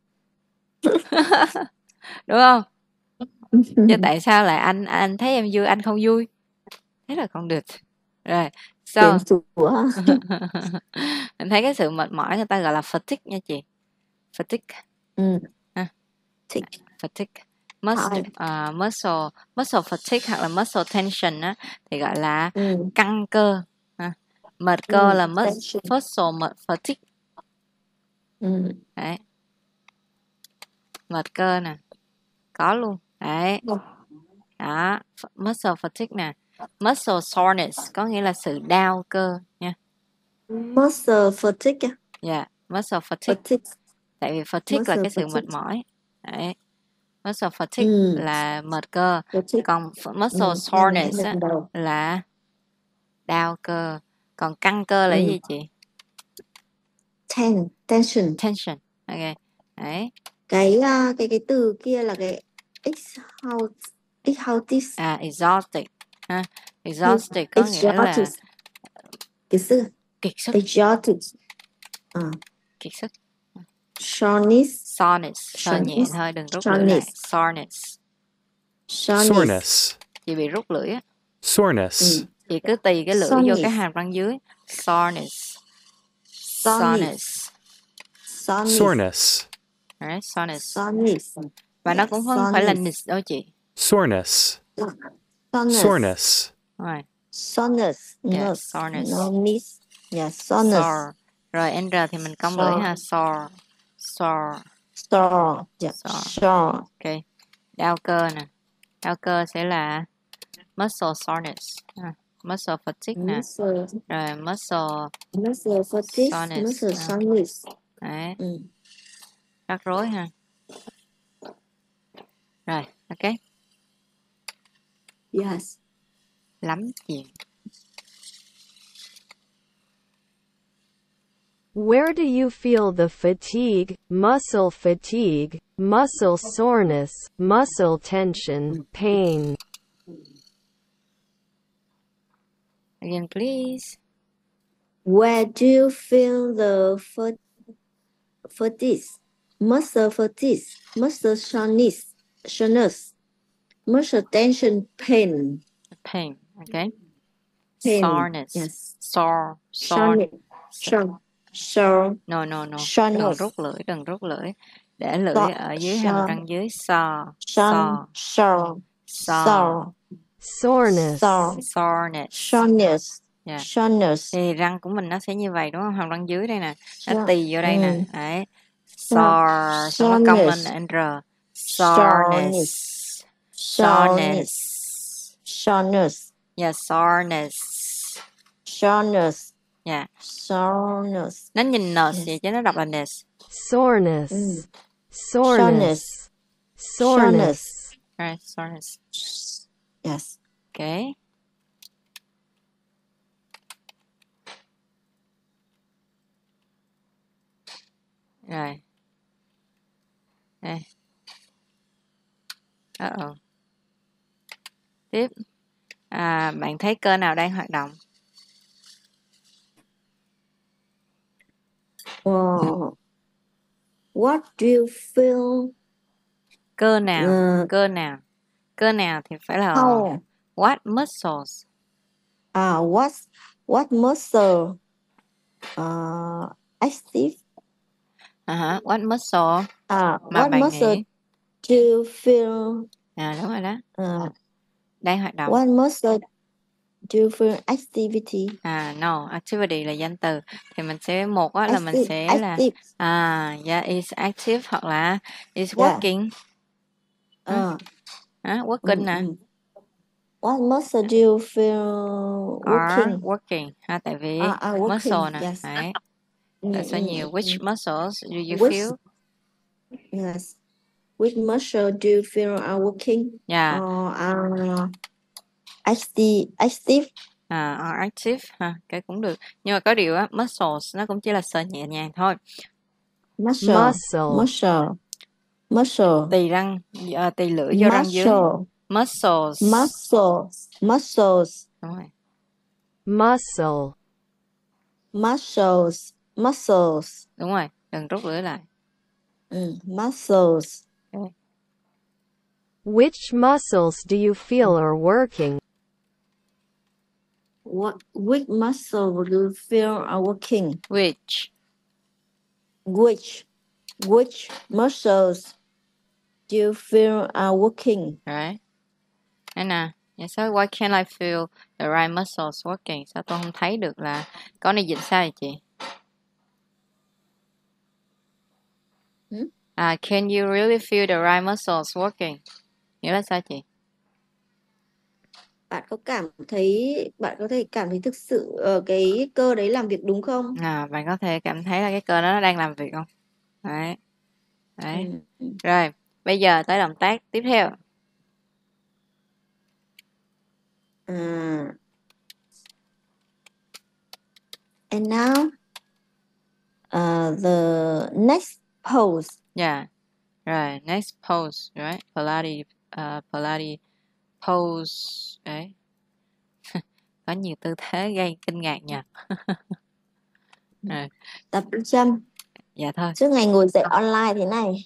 Speaker 1: Đúng không? Chứ tại sao lại anh anh thấy em vui anh không vui? Thế là không được. Rồi,
Speaker 2: Chém
Speaker 1: so
Speaker 2: sủa.
Speaker 1: mình thấy cái sự mệt mỏi người ta gọi là fatigue nha chị. Fatigue.
Speaker 2: Ừ.
Speaker 1: Ha.
Speaker 2: Thích.
Speaker 1: Fatigue. Muscle,
Speaker 2: Tired.
Speaker 1: uh, muscle, muscle fatigue hoặc là muscle tension á, thì gọi là
Speaker 2: Ừ.
Speaker 1: căng cơ. Ha. Mệt cơ
Speaker 2: Ừ.
Speaker 1: là mus-
Speaker 2: Tension.
Speaker 1: muscle mệt fatigue.
Speaker 2: Ừ.
Speaker 1: Đấy. Mệt cơ nè. Có luôn. Đấy. Đó. F- muscle fatigue nè. Muscle soreness có nghĩa là sự đau cơ nha.
Speaker 2: Muscle fatigue.
Speaker 1: Dạ, yeah. Muscle fatigue.
Speaker 2: Fatigue.
Speaker 1: Tại vì fatigue
Speaker 2: Muscle
Speaker 1: là cái sự mệt
Speaker 2: fatigue.
Speaker 1: mỏi. Đấy. Muscle fatigue
Speaker 2: Ừ.
Speaker 1: là mệt cơ.
Speaker 2: Fatigue.
Speaker 1: Còn f- muscle
Speaker 2: Ừ.
Speaker 1: soreness á,
Speaker 2: Lần đầu.
Speaker 1: là đau cơ. Còn căng cơ là
Speaker 2: Ừ.
Speaker 1: cái gì chị?
Speaker 2: Ten. Tension.
Speaker 1: Tension. Ok. Đấy.
Speaker 2: Cái uh, cái cái từ kia là cái exhaust exhausted.
Speaker 1: À, exhausted. Ha. Exhausted có nghĩa là
Speaker 2: Exhausted. Cái sự
Speaker 1: kiệt sức.
Speaker 2: exhausted. À.
Speaker 1: Kiệt sức.
Speaker 2: Soreness.
Speaker 1: Soreness. Sờ nhẹ
Speaker 2: Soreness.
Speaker 1: thôi, đừng rút lưỡi lại. Soreness.
Speaker 2: Soreness.
Speaker 5: Soreness.
Speaker 1: Chị bị rút lưỡi á.
Speaker 5: Soreness.
Speaker 2: Ừ.
Speaker 1: Chị cứ tì cái lưỡi vô
Speaker 2: Soreness.
Speaker 1: cái hàm răng dưới. Soreness.
Speaker 2: Soreness.
Speaker 1: Soreness.
Speaker 2: Soreness.
Speaker 5: Soreness.
Speaker 1: Đấy, soreness.
Speaker 2: Soreness.
Speaker 1: Và nó
Speaker 2: Yes,
Speaker 1: cũng không phải là
Speaker 2: soreness.
Speaker 1: nis đâu chị.
Speaker 5: Soreness.
Speaker 2: Soreness.
Speaker 5: Soreness.
Speaker 1: Rồi.
Speaker 2: Soreness.
Speaker 1: Yeah,
Speaker 2: No,
Speaker 1: soreness.
Speaker 2: no miss. Yeah, soreness.
Speaker 1: Sore. Rồi N thì mình cong lưỡi ha. Sore. Sore.
Speaker 2: Sore. Yeah,
Speaker 1: Sore.
Speaker 2: sore.
Speaker 1: Ok. Đau cơ nè. Đau cơ sẽ là muscle soreness. Ha. Muscle fatigue nè.
Speaker 2: Muscle,
Speaker 1: Rồi muscle
Speaker 2: muscle fatigue,
Speaker 1: soreness.
Speaker 2: muscle
Speaker 1: Ha.
Speaker 2: soreness.
Speaker 1: Đấy.
Speaker 2: Ừ.
Speaker 1: Rắc rối ha. Rồi, ok.
Speaker 2: Yes.
Speaker 1: Lắm chuyện.
Speaker 3: Where do you feel the fatigue, muscle fatigue, muscle soreness, muscle tension, pain?
Speaker 1: Again, please.
Speaker 2: Where do you feel the fa- fatigue, muscle fatigue, muscle soreness, soreness, muscle tension, pain?
Speaker 1: Pain. Okay.
Speaker 2: Pain.
Speaker 1: Soreness.
Speaker 2: Yes.
Speaker 1: Sore. Sore.
Speaker 2: Soreness. Sore. Sore.
Speaker 1: No, no, no. Đừng
Speaker 2: Soreness.
Speaker 1: rút lưỡi, đừng rút lưỡi. Để lưỡi
Speaker 2: So-
Speaker 1: ở dưới hàm
Speaker 2: sore.
Speaker 1: răng dưới. So.
Speaker 2: Sore.
Speaker 1: So.
Speaker 2: Sore.
Speaker 1: So.
Speaker 2: Sore.
Speaker 3: Soreness.
Speaker 2: Sore.
Speaker 1: Soreness.
Speaker 2: Soreness.
Speaker 1: Yeah.
Speaker 2: Soreness.
Speaker 1: Thì răng của mình nó sẽ như vậy đúng không? Hàm răng dưới đây nè. Nó
Speaker 2: So-
Speaker 1: tì vô đây nè.
Speaker 2: ừ.
Speaker 1: Đấy. Sore. Xong nó cong lên là N. Soreness. Soreness.
Speaker 2: Soreness.
Speaker 1: Yeah, soreness.
Speaker 2: Soreness.
Speaker 1: Yeah.
Speaker 2: Soreness.
Speaker 1: Nó nhìn nurse
Speaker 2: Yes.
Speaker 1: vậy chứ nó đọc là nurse.
Speaker 3: Soreness.
Speaker 2: Mm.
Speaker 3: Soreness. Soreness.
Speaker 1: Right, soreness.
Speaker 2: Yes.
Speaker 1: Okay. Rồi. Đây. Uh-oh. Tiếp. À, bạn thấy cơ nào đang hoạt động?
Speaker 2: Wow. What do you feel?
Speaker 1: Cơ nào?
Speaker 2: Uh,
Speaker 1: Cơ nào? Cơ nào thì phải là
Speaker 2: how?
Speaker 1: what muscles?
Speaker 2: Ah, what what muscle? Uh, active.
Speaker 1: Uh-huh. What muscle?
Speaker 2: Ah,
Speaker 1: Mà
Speaker 2: what
Speaker 1: bạn
Speaker 2: muscle
Speaker 1: nghĩ?
Speaker 2: do you feel?
Speaker 1: À, đúng rồi đó.
Speaker 2: Uh,
Speaker 1: Đang hoạt động.
Speaker 2: what muscle do you feel activity?
Speaker 1: À, no, activity là danh từ. Thì mình sẽ, một á, là mình
Speaker 2: Active.
Speaker 1: sẽ là
Speaker 2: Active.
Speaker 1: à, yeah, is active hoặc là is
Speaker 2: Yeah.
Speaker 1: working.
Speaker 2: Uh,
Speaker 1: Hả? Working
Speaker 2: mm,
Speaker 1: nè.
Speaker 2: mm. What muscle do you feel
Speaker 1: Are
Speaker 2: working?
Speaker 1: working. Ha, tại vì
Speaker 2: Ah, ah, working.
Speaker 1: muscle nè.
Speaker 2: Yes.
Speaker 1: Đấy.
Speaker 2: Mm,
Speaker 1: Là số
Speaker 2: mm,
Speaker 1: nhiều. Which
Speaker 2: mm.
Speaker 1: muscles do you
Speaker 2: Which-
Speaker 1: feel?
Speaker 2: Yes. Which muscle do you feel are working
Speaker 1: Yeah.
Speaker 2: or are active? active?
Speaker 1: À, or active ha, cái cũng được. Nhưng mà có điều á, muscles nó cũng chỉ là sờ nhẹ nhàng thôi.
Speaker 2: Muscle.
Speaker 3: muscle,
Speaker 2: Muscle. Muscle.
Speaker 1: Tỳ răng, à, tỳ lưỡi vô răng dưới.
Speaker 2: Muscle.
Speaker 1: Muscles.
Speaker 2: Muscles. Muscles.
Speaker 1: Đúng rồi.
Speaker 3: muscle,
Speaker 2: Muscles. Muscles.
Speaker 1: Đúng rồi, đừng rút lưỡi lại.
Speaker 2: Ừ, muscles.
Speaker 1: Okay.
Speaker 3: which muscles do you feel are working?
Speaker 2: What which muscle do you feel are working?
Speaker 1: Which.
Speaker 2: Which which muscles do you feel are working?
Speaker 1: Right. Đây nè. Vậy sao why can't I feel the right muscles working? Sao tôi không thấy được là có này dịch sao vậy chị?
Speaker 2: Hmm?
Speaker 1: À, can you really feel the right muscles working? Nghĩa là sao chị?
Speaker 2: Bạn có cảm thấy bạn có thể cảm thấy thực sự uh, cái cơ đấy làm việc đúng không?
Speaker 1: À, bạn có thể cảm thấy là cái cơ đó nó đang làm việc không? Đấy. Đấy.
Speaker 2: Ừ.
Speaker 1: Rồi, bây giờ tới động tác tiếp theo.
Speaker 2: À. And now uh, the next pose.
Speaker 1: Yeah. Rồi, next pose, right? Pilates, uh, Pilates pose. Đấy. Có nhiều tư thế gây kinh ngạc nha. Rồi.
Speaker 2: Tập chăm.
Speaker 1: Dạ thôi.
Speaker 2: Suốt ngày ngồi dậy online thế này.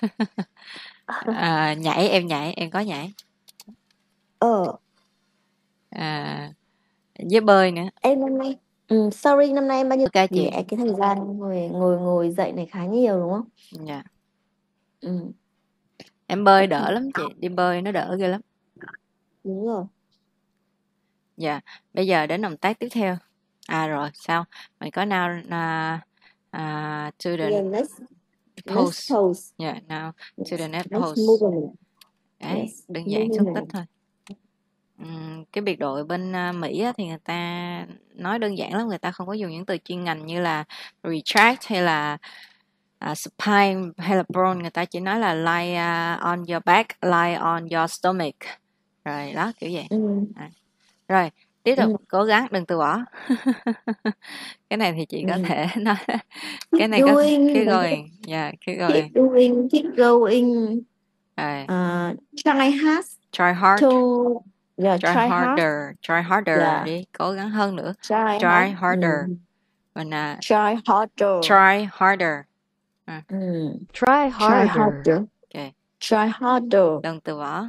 Speaker 1: À, nhảy, em nhảy, em có nhảy.
Speaker 2: Ờ.
Speaker 1: À, với bơi nữa.
Speaker 2: Em năm nay, ừ, sorry, năm nay em bao nhiêu?
Speaker 1: Ok
Speaker 2: Vì
Speaker 1: chị.
Speaker 2: cái thời gian ngồi ngồi ngồi dậy này khá nhiều đúng không?
Speaker 1: Dạ.
Speaker 2: Ừ.
Speaker 1: Em bơi đỡ lắm chị, đi bơi nó đỡ ghê lắm.
Speaker 2: Đúng rồi.
Speaker 1: Dạ, bây giờ đến động tác tiếp theo. À rồi, sao? Mình có now uh, uh, to the
Speaker 2: Yeah, next,
Speaker 1: pose.
Speaker 2: next pose.
Speaker 1: Yeah, now
Speaker 2: Yes.
Speaker 1: to the next
Speaker 2: Next
Speaker 1: pose.
Speaker 2: movement.
Speaker 1: Đấy,
Speaker 2: Yes.
Speaker 1: đơn giản xúc tích
Speaker 2: Movement.
Speaker 1: thôi. Uhm, cái biệt đội bên uh, Mỹ á, thì người ta nói đơn giản lắm, người ta không có dùng những từ chuyên ngành như là retract hay là uh, supine hay là prone, người ta chỉ nói là lie uh, on your back, lie on your stomach. Rồi đó, kiểu vậy.
Speaker 2: Ừ.
Speaker 1: À. Rồi, tiếp tục
Speaker 2: Ừ.
Speaker 1: cố gắng đừng từ bỏ. Cái này thì chị có
Speaker 2: Ừ.
Speaker 1: thể nói cái
Speaker 2: Keep
Speaker 1: này có
Speaker 2: doing.
Speaker 1: keep going. Yeah, keep going.
Speaker 2: Keep doing. Keep going.
Speaker 1: Rồi.
Speaker 2: Uh, try hard.
Speaker 1: Try hard.
Speaker 2: To, yeah,
Speaker 1: Try,
Speaker 2: try hard.
Speaker 1: harder. Try harder
Speaker 2: Yeah.
Speaker 1: đi, cố gắng hơn nữa.
Speaker 2: Try,
Speaker 1: Try
Speaker 2: hard.
Speaker 1: harder.
Speaker 2: Ừ.
Speaker 1: Mình uh,
Speaker 2: Try harder.
Speaker 1: try harder. À.
Speaker 2: Ừ.
Speaker 3: Try
Speaker 2: Try
Speaker 3: harder,
Speaker 2: harder.
Speaker 1: Okay.
Speaker 2: Try harder.
Speaker 1: Đừng từ bỏ.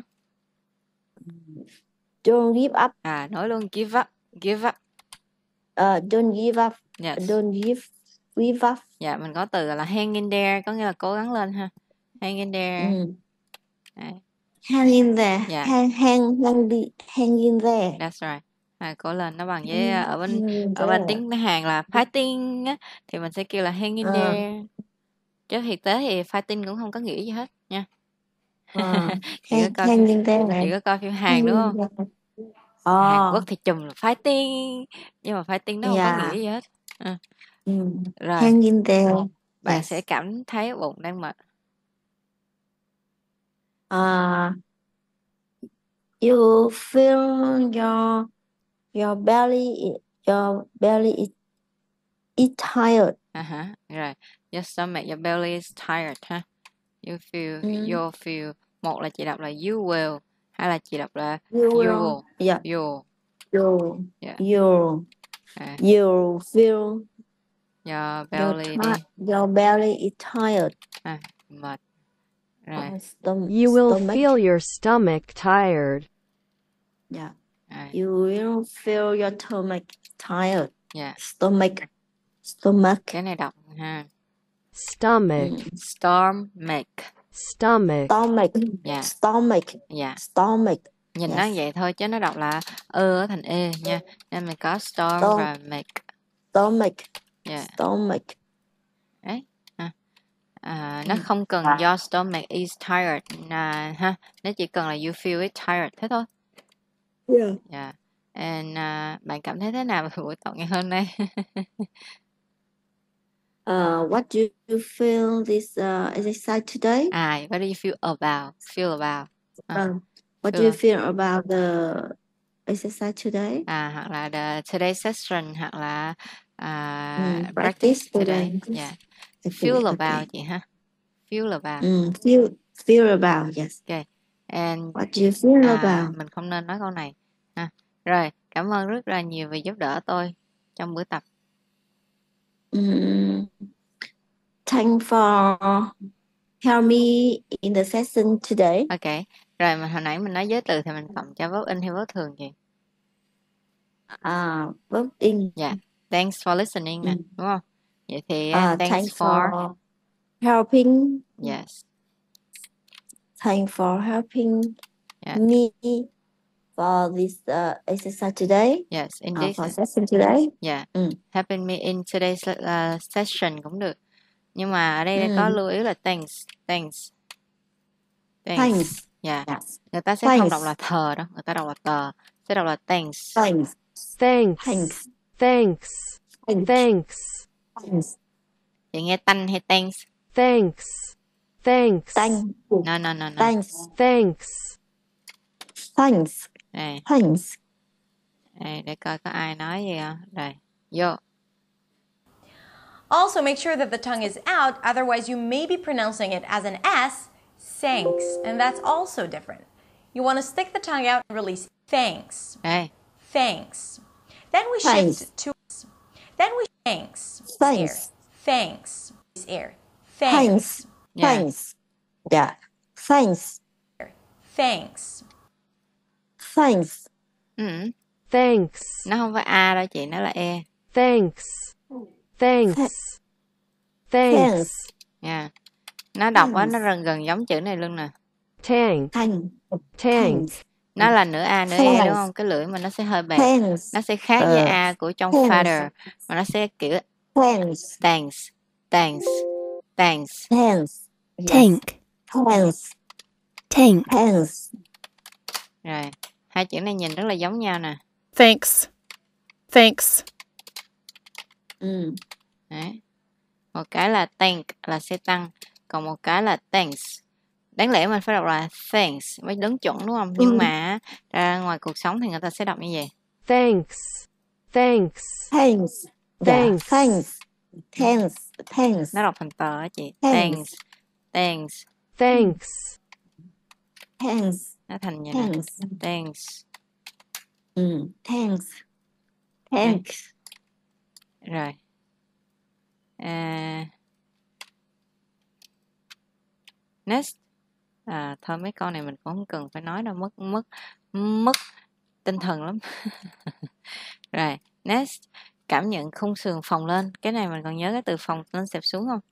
Speaker 2: Don't give up.
Speaker 1: À, nói luôn give up. Give up.
Speaker 2: Uh, don't give up.
Speaker 1: Yes.
Speaker 2: Don't give give up.
Speaker 1: Dạ, mình có từ là hang in there, có nghĩa là cố gắng lên ha. Hang in there.
Speaker 2: Ừ.
Speaker 1: Đấy.
Speaker 2: Hang in there.
Speaker 1: Yeah.
Speaker 2: Hang hang hang đi hang in there.
Speaker 1: That's right. À, cố lên, nó bằng với
Speaker 2: Hang,
Speaker 1: ở bên
Speaker 2: hang
Speaker 1: ở bên
Speaker 2: there.
Speaker 1: tiếng Hàn là fighting á, thì mình sẽ kêu là hang in
Speaker 2: Uh.
Speaker 1: there. Chứ thực tế thì fighting cũng không có nghĩa gì hết nha.
Speaker 2: Uh.
Speaker 1: Chị
Speaker 2: hang,
Speaker 1: có coi
Speaker 2: hang
Speaker 1: phim,
Speaker 2: in there.
Speaker 1: chị có coi phim Hàn
Speaker 2: Hang
Speaker 1: đúng
Speaker 2: in
Speaker 1: không?
Speaker 2: there.
Speaker 1: Hàn
Speaker 2: Oh.
Speaker 1: Quốc thì chùm là fighting, nhưng mà fighting nó không
Speaker 2: Yeah.
Speaker 1: có nghĩa gì hết. À.
Speaker 2: Ừ.
Speaker 1: Rồi.
Speaker 2: Hang in there.
Speaker 1: Bạn
Speaker 2: Yes.
Speaker 1: sẽ cảm thấy bụng đang mệt.
Speaker 2: Uh, you feel your your belly your belly is, is tired.
Speaker 1: Uh-huh. Rồi. Your stomach, your belly is tired ha. You feel,
Speaker 2: Ừ.
Speaker 1: you feel. Một là chị đọc là you will, hai là chị đọc là
Speaker 2: You
Speaker 1: you
Speaker 2: will.
Speaker 1: will.
Speaker 2: Yeah.
Speaker 1: You.
Speaker 2: You.
Speaker 1: Yeah.
Speaker 2: You.
Speaker 1: À.
Speaker 2: You feel
Speaker 1: Your
Speaker 2: your
Speaker 1: belly
Speaker 2: ti-
Speaker 1: đi.
Speaker 2: your belly is tired.
Speaker 1: À, mệt. Rồi.
Speaker 2: Uh, stom-
Speaker 3: you will
Speaker 2: stomach.
Speaker 3: feel your stomach tired.
Speaker 2: Yeah.
Speaker 1: À.
Speaker 2: You will feel your stomach tired.
Speaker 1: Yeah.
Speaker 2: Stomach. Stomach.
Speaker 1: Cái này đọc ha.
Speaker 3: Stomach,
Speaker 2: Ừ.
Speaker 1: Stomach.
Speaker 3: stomach,
Speaker 2: Stomach.
Speaker 1: Dạ.
Speaker 2: Stomach.
Speaker 1: Dạ.
Speaker 2: Stomach.
Speaker 1: Nhìn
Speaker 2: Yes.
Speaker 1: nó vậy thôi chứ nó đọc là ơ ở thành e nha. Nên mình có storm
Speaker 2: Stom-
Speaker 1: và make.
Speaker 2: Stomach.
Speaker 1: Yeah.
Speaker 2: Stomach.
Speaker 1: Đấy. À. À,
Speaker 2: Ừ.
Speaker 1: nó không cần your stomach is tired à, ha. Nó chỉ cần là you feel it tired thế thôi.
Speaker 2: Yeah.
Speaker 1: Yeah. And uh, bạn cảm thấy thế nào về buổi tập ngày hôm nay?
Speaker 2: Uh, what do you feel this uh, exercise today?
Speaker 1: À, what do you feel about? Feel about. À,
Speaker 2: Um, what do
Speaker 1: feel
Speaker 2: you
Speaker 1: about.
Speaker 2: feel about the exercise today?
Speaker 1: À, hoặc là the today session, hoặc là à,
Speaker 2: Mm,
Speaker 1: practice
Speaker 2: practice
Speaker 1: today.
Speaker 2: today.
Speaker 1: Yeah.
Speaker 2: Okay,
Speaker 1: Feel
Speaker 2: okay.
Speaker 1: about chị ha. Feel about.
Speaker 2: Mm, feel feel about, yes.
Speaker 1: Okay. And
Speaker 2: What do you feel
Speaker 1: à,
Speaker 2: about?
Speaker 1: mình không nên nói câu này. Ha. Rồi, cảm ơn rất là nhiều vì giúp đỡ tôi trong buổi tập.
Speaker 2: Mm, thank for help me in the session today.
Speaker 1: Ok. Rồi mình hồi nãy mình nói giới từ thì mình cộng cho verb in hay verb thường gì?
Speaker 2: Uh, verb in.
Speaker 1: Dạ. Yeah. Thanks for listening nè,
Speaker 2: Mm.
Speaker 1: đúng không? Vậy thì uh,
Speaker 2: Uh,
Speaker 1: thanks,
Speaker 2: thanks
Speaker 1: for...
Speaker 2: for helping.
Speaker 1: Yes.
Speaker 2: Thanks for helping
Speaker 1: Yeah.
Speaker 2: me for this uh, exercise today.
Speaker 1: Yes, in
Speaker 2: Uh,
Speaker 1: this.
Speaker 2: for session today.
Speaker 1: Yeah.
Speaker 2: Mm.
Speaker 1: Helping me in today's uh, session cũng được. Nhưng mà ở đây
Speaker 2: Mm.
Speaker 1: có lưu ý là thanks. Thanks. Thanks.
Speaker 2: Thanks.
Speaker 1: Yeah.
Speaker 2: Yes.
Speaker 1: Người ta sẽ
Speaker 2: Thanks.
Speaker 1: không đọc là thờ đâu. Người ta đọc là tờ. Sẽ đọc là thanks.
Speaker 2: Thanks.
Speaker 3: Thanks.
Speaker 2: Thanks.
Speaker 3: Thanks.
Speaker 2: Thanks.
Speaker 3: Thanks.
Speaker 2: Thanks.
Speaker 1: Chị nghe tanh hay thanks?
Speaker 3: Thanks. Thanks.
Speaker 2: Thanks.
Speaker 1: No, no, no, no.
Speaker 2: Thanks.
Speaker 3: Thanks.
Speaker 2: Thanks.
Speaker 1: Đây.
Speaker 2: Thanks.
Speaker 1: Đây, để coi có ai nói gì không. Đây. Vô.
Speaker 6: Also, make sure that the tongue is out, otherwise you may be pronouncing it as an S, thanks, and that's also different. You want to stick the tongue out and release thanks,
Speaker 1: Đây.
Speaker 6: thanks. Then we
Speaker 2: Thanks.
Speaker 6: shift to, then we thanks,
Speaker 2: Thanks.
Speaker 6: air, thanks, air,
Speaker 2: Thanks.
Speaker 6: thanks,
Speaker 1: Yeah.
Speaker 2: Thanks. Yeah. Thanks.
Speaker 6: thanks.
Speaker 2: Thanks.
Speaker 1: Ừ.
Speaker 3: Thanks.
Speaker 1: Nó không phải A đâu chị, nó là E.
Speaker 3: Thanks. Thanks. Thanks.
Speaker 2: Thanks.
Speaker 1: Yeah. Nó đọc á,
Speaker 2: Thanks.
Speaker 1: nó gần gần giống chữ này luôn nè.
Speaker 3: Tank.
Speaker 2: Thanks.
Speaker 3: Tank.
Speaker 1: Nó là nửa A nửa E
Speaker 2: Thanks.
Speaker 1: đúng không? Cái lưỡi mà nó sẽ hơi bẹp.
Speaker 2: Thanks.
Speaker 1: Nó sẽ khác với
Speaker 2: Ờ.
Speaker 1: A của trong
Speaker 2: Thanks.
Speaker 1: father. Mà nó sẽ kiểu
Speaker 2: Thanks.
Speaker 1: thanks. Thanks. Thanks.
Speaker 2: Thanks. Yes.
Speaker 4: Tank.
Speaker 2: Thanks.
Speaker 4: Tank.
Speaker 2: Thanks.
Speaker 1: Rồi. Hai chữ này nhìn rất là giống nhau nè.
Speaker 4: Thanks. Thanks.
Speaker 2: Mm.
Speaker 1: Đấy. Một cái là thank là sẽ tăng. Còn một cái là thanks. Đáng lẽ mình phải đọc là thanks mới đúng chuẩn đúng không? Nhưng
Speaker 2: Ừ.
Speaker 1: mà ra ngoài cuộc sống thì người ta sẽ đọc như vậy.
Speaker 3: Thanks. Thanks.
Speaker 2: Thanks. Yeah.
Speaker 3: Thanks.
Speaker 2: Thanks. Thanks. Thanks.
Speaker 1: Nó đọc thành tờ á chị.
Speaker 2: Thanks.
Speaker 1: Thanks. Thanks.
Speaker 3: Thanks.
Speaker 2: Thanks.
Speaker 1: Nó thành như này.
Speaker 2: Thanks.
Speaker 1: Thanks.
Speaker 2: Mm. Thanks. Thanks.
Speaker 1: Rồi. À... Next. À, thôi mấy con này mình cũng không cần phải nói đâu. Mất mất mất tinh thần lắm. Rồi. Next. Cảm nhận khung sườn phồng lên. Cái này mình còn nhớ cái từ phồng lên xẹp xuống không?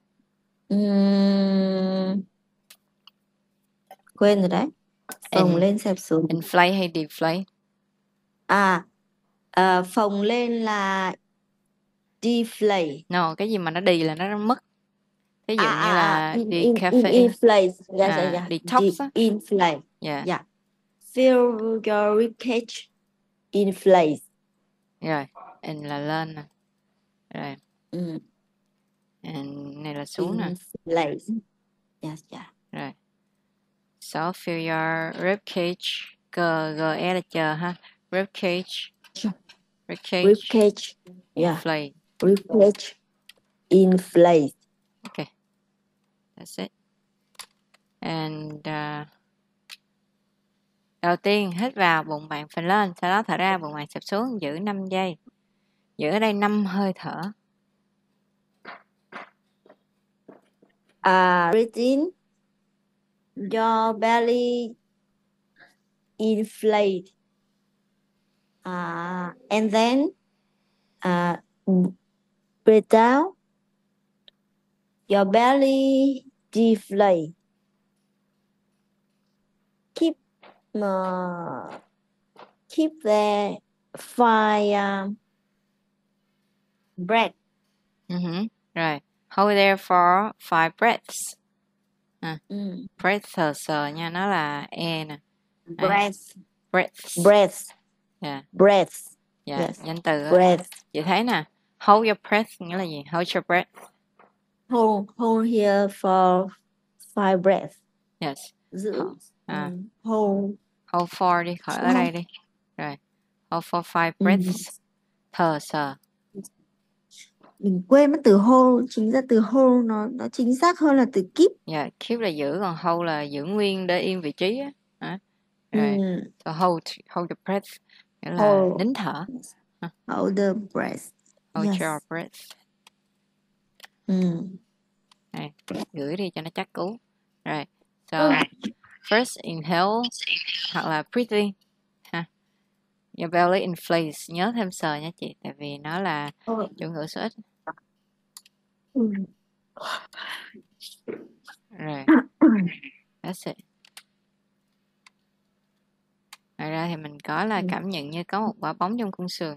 Speaker 2: Mm. Quên rồi đấy. Phồng
Speaker 1: In-
Speaker 2: lên xẹp xuống.
Speaker 1: Inflate hay deflate?
Speaker 2: À, à, phồng lên là deflate.
Speaker 1: No, cái gì mà nó đi là nó mất. Ví dụ
Speaker 2: À,
Speaker 1: như
Speaker 2: à,
Speaker 1: là
Speaker 2: à, in,
Speaker 1: đi
Speaker 2: in,
Speaker 1: cafe.
Speaker 2: in, inflate. Yes,
Speaker 1: À,
Speaker 2: yeah, yeah.
Speaker 1: detox
Speaker 2: De-
Speaker 1: á.
Speaker 2: inflate.
Speaker 1: Yeah.
Speaker 2: Yeah. Feel your ribcage inflate.
Speaker 1: Rồi. In là lên nè. Rồi.
Speaker 2: Mm.
Speaker 1: And này là xuống nè.
Speaker 2: Inflate. Yes, yeah.
Speaker 1: Rồi. So feel your rib cage. G, G, E là chờ ha. Rib cage. Rib cage.
Speaker 2: Ribcage. Yeah.
Speaker 1: Inflate.
Speaker 2: Ribcage inflate.
Speaker 1: Okay. That's it. And uh, đầu tiên hít vào bụng bạn phình lên, sau đó thở ra bụng bạn xẹp xuống, giữ năm giây. Giữ ở đây năm hơi thở.
Speaker 2: Uh, breathe in. Your belly inflate. Uh, and then uh, breathe down. Your belly deflate. Keep uh, keep the five um, breath.
Speaker 1: Uh-huh. Rồi. Hold there for five breaths. À,
Speaker 2: Mm.
Speaker 1: breath sờ sờ nha, nó là E nè. Đấy.
Speaker 2: Breath.
Speaker 1: Breaths.
Speaker 2: Breath.
Speaker 1: Yeah.
Speaker 2: Breath.
Speaker 1: Yeah.
Speaker 2: Yes.
Speaker 1: Danh từ á.
Speaker 2: Breath.
Speaker 1: Chị thấy nè. Hold your breath nghĩa là gì? Hold your breath.
Speaker 2: Hold, hold here for five breaths.
Speaker 1: Yes.
Speaker 2: Giữ.
Speaker 1: Hold, à,
Speaker 2: um, hold.
Speaker 1: hold for đi, khỏi ở đây đi. Rồi. Hold for five
Speaker 2: Ừ.
Speaker 1: breaths. Thở sờ.
Speaker 2: Mình quên mất từ hold, chính ra từ hold nó nó chính xác hơn là từ keep.
Speaker 1: Yeah, keep là giữ, còn hold là giữ nguyên để yên vị trí á. À. Rồi.
Speaker 2: Ừ.
Speaker 1: So hold, hold your breath nghĩa là
Speaker 2: Hold.
Speaker 1: nín thở. À.
Speaker 2: Hold the breath.
Speaker 1: Hold
Speaker 2: Yes.
Speaker 1: your breath.
Speaker 2: Ừ.
Speaker 1: Này, gửi đi cho nó chắc cú. Rồi. So, first inhale hoặc là breathe in. Ha. Your belly inflates. Nhớ thêm sờ nha chị, tại vì nó là chủ ngữ số ít.
Speaker 2: Ừ.
Speaker 1: Rồi. That's it. Ngoài ra thì mình có là cảm nhận như có một quả bóng trong khung sườn.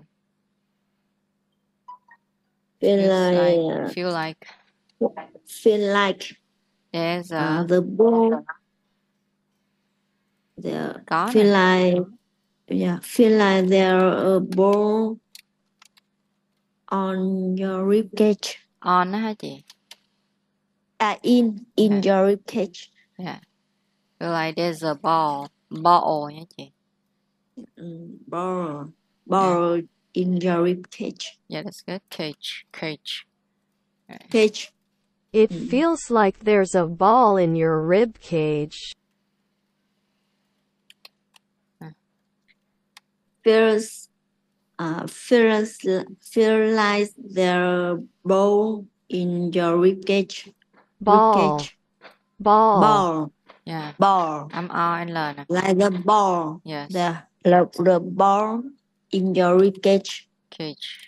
Speaker 2: Feel
Speaker 1: Feels
Speaker 2: like,
Speaker 1: like, feel like
Speaker 2: feel like
Speaker 1: there's a,
Speaker 2: uh, the ball. The
Speaker 1: có
Speaker 2: feel
Speaker 1: nè.
Speaker 2: like, yeah, feel like there a ball on your rib cage.
Speaker 1: On đó hả chị?
Speaker 2: À, in in
Speaker 1: Yeah.
Speaker 2: your rib cage.
Speaker 1: Yeah. Feel like there's a ball. Ball nha chị.
Speaker 2: Mm, ball, ball yeah. In your rib cage.
Speaker 1: Yeah, that's good. Cage, cage. Right.
Speaker 2: Cage.
Speaker 3: It
Speaker 2: Mm.
Speaker 3: feels like there's a ball in your rib cage.
Speaker 2: Feels, uh, feels, feel like there a ball in your rib cage.
Speaker 3: Ball.
Speaker 2: Rib cage.
Speaker 3: Ball.
Speaker 2: Ball.
Speaker 1: Yeah.
Speaker 2: Ball.
Speaker 1: I'm O N L nè.
Speaker 2: Like the ball.
Speaker 1: Yes.
Speaker 2: The, the, the ball in your rib cage.
Speaker 1: Cage.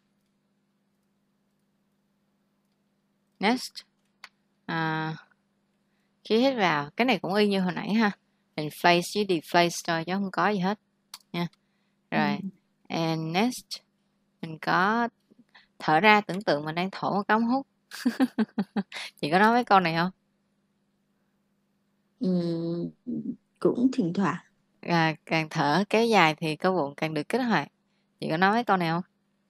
Speaker 1: Next. À, khí hít vào. Cái này cũng y như hồi nãy ha. Inflate với deflate thôi chứ không có gì hết. Nha. Rồi.
Speaker 2: Mm.
Speaker 1: And next. Mình có thở ra, tưởng tượng mình đang thổi một cái ống hút. Chị có nói mấy câu này không?
Speaker 2: Mm, cũng thỉnh thoảng.
Speaker 1: À, càng thở kéo dài thì cơ bụng càng được kích hoạt. Chị có nói mấy câu này không?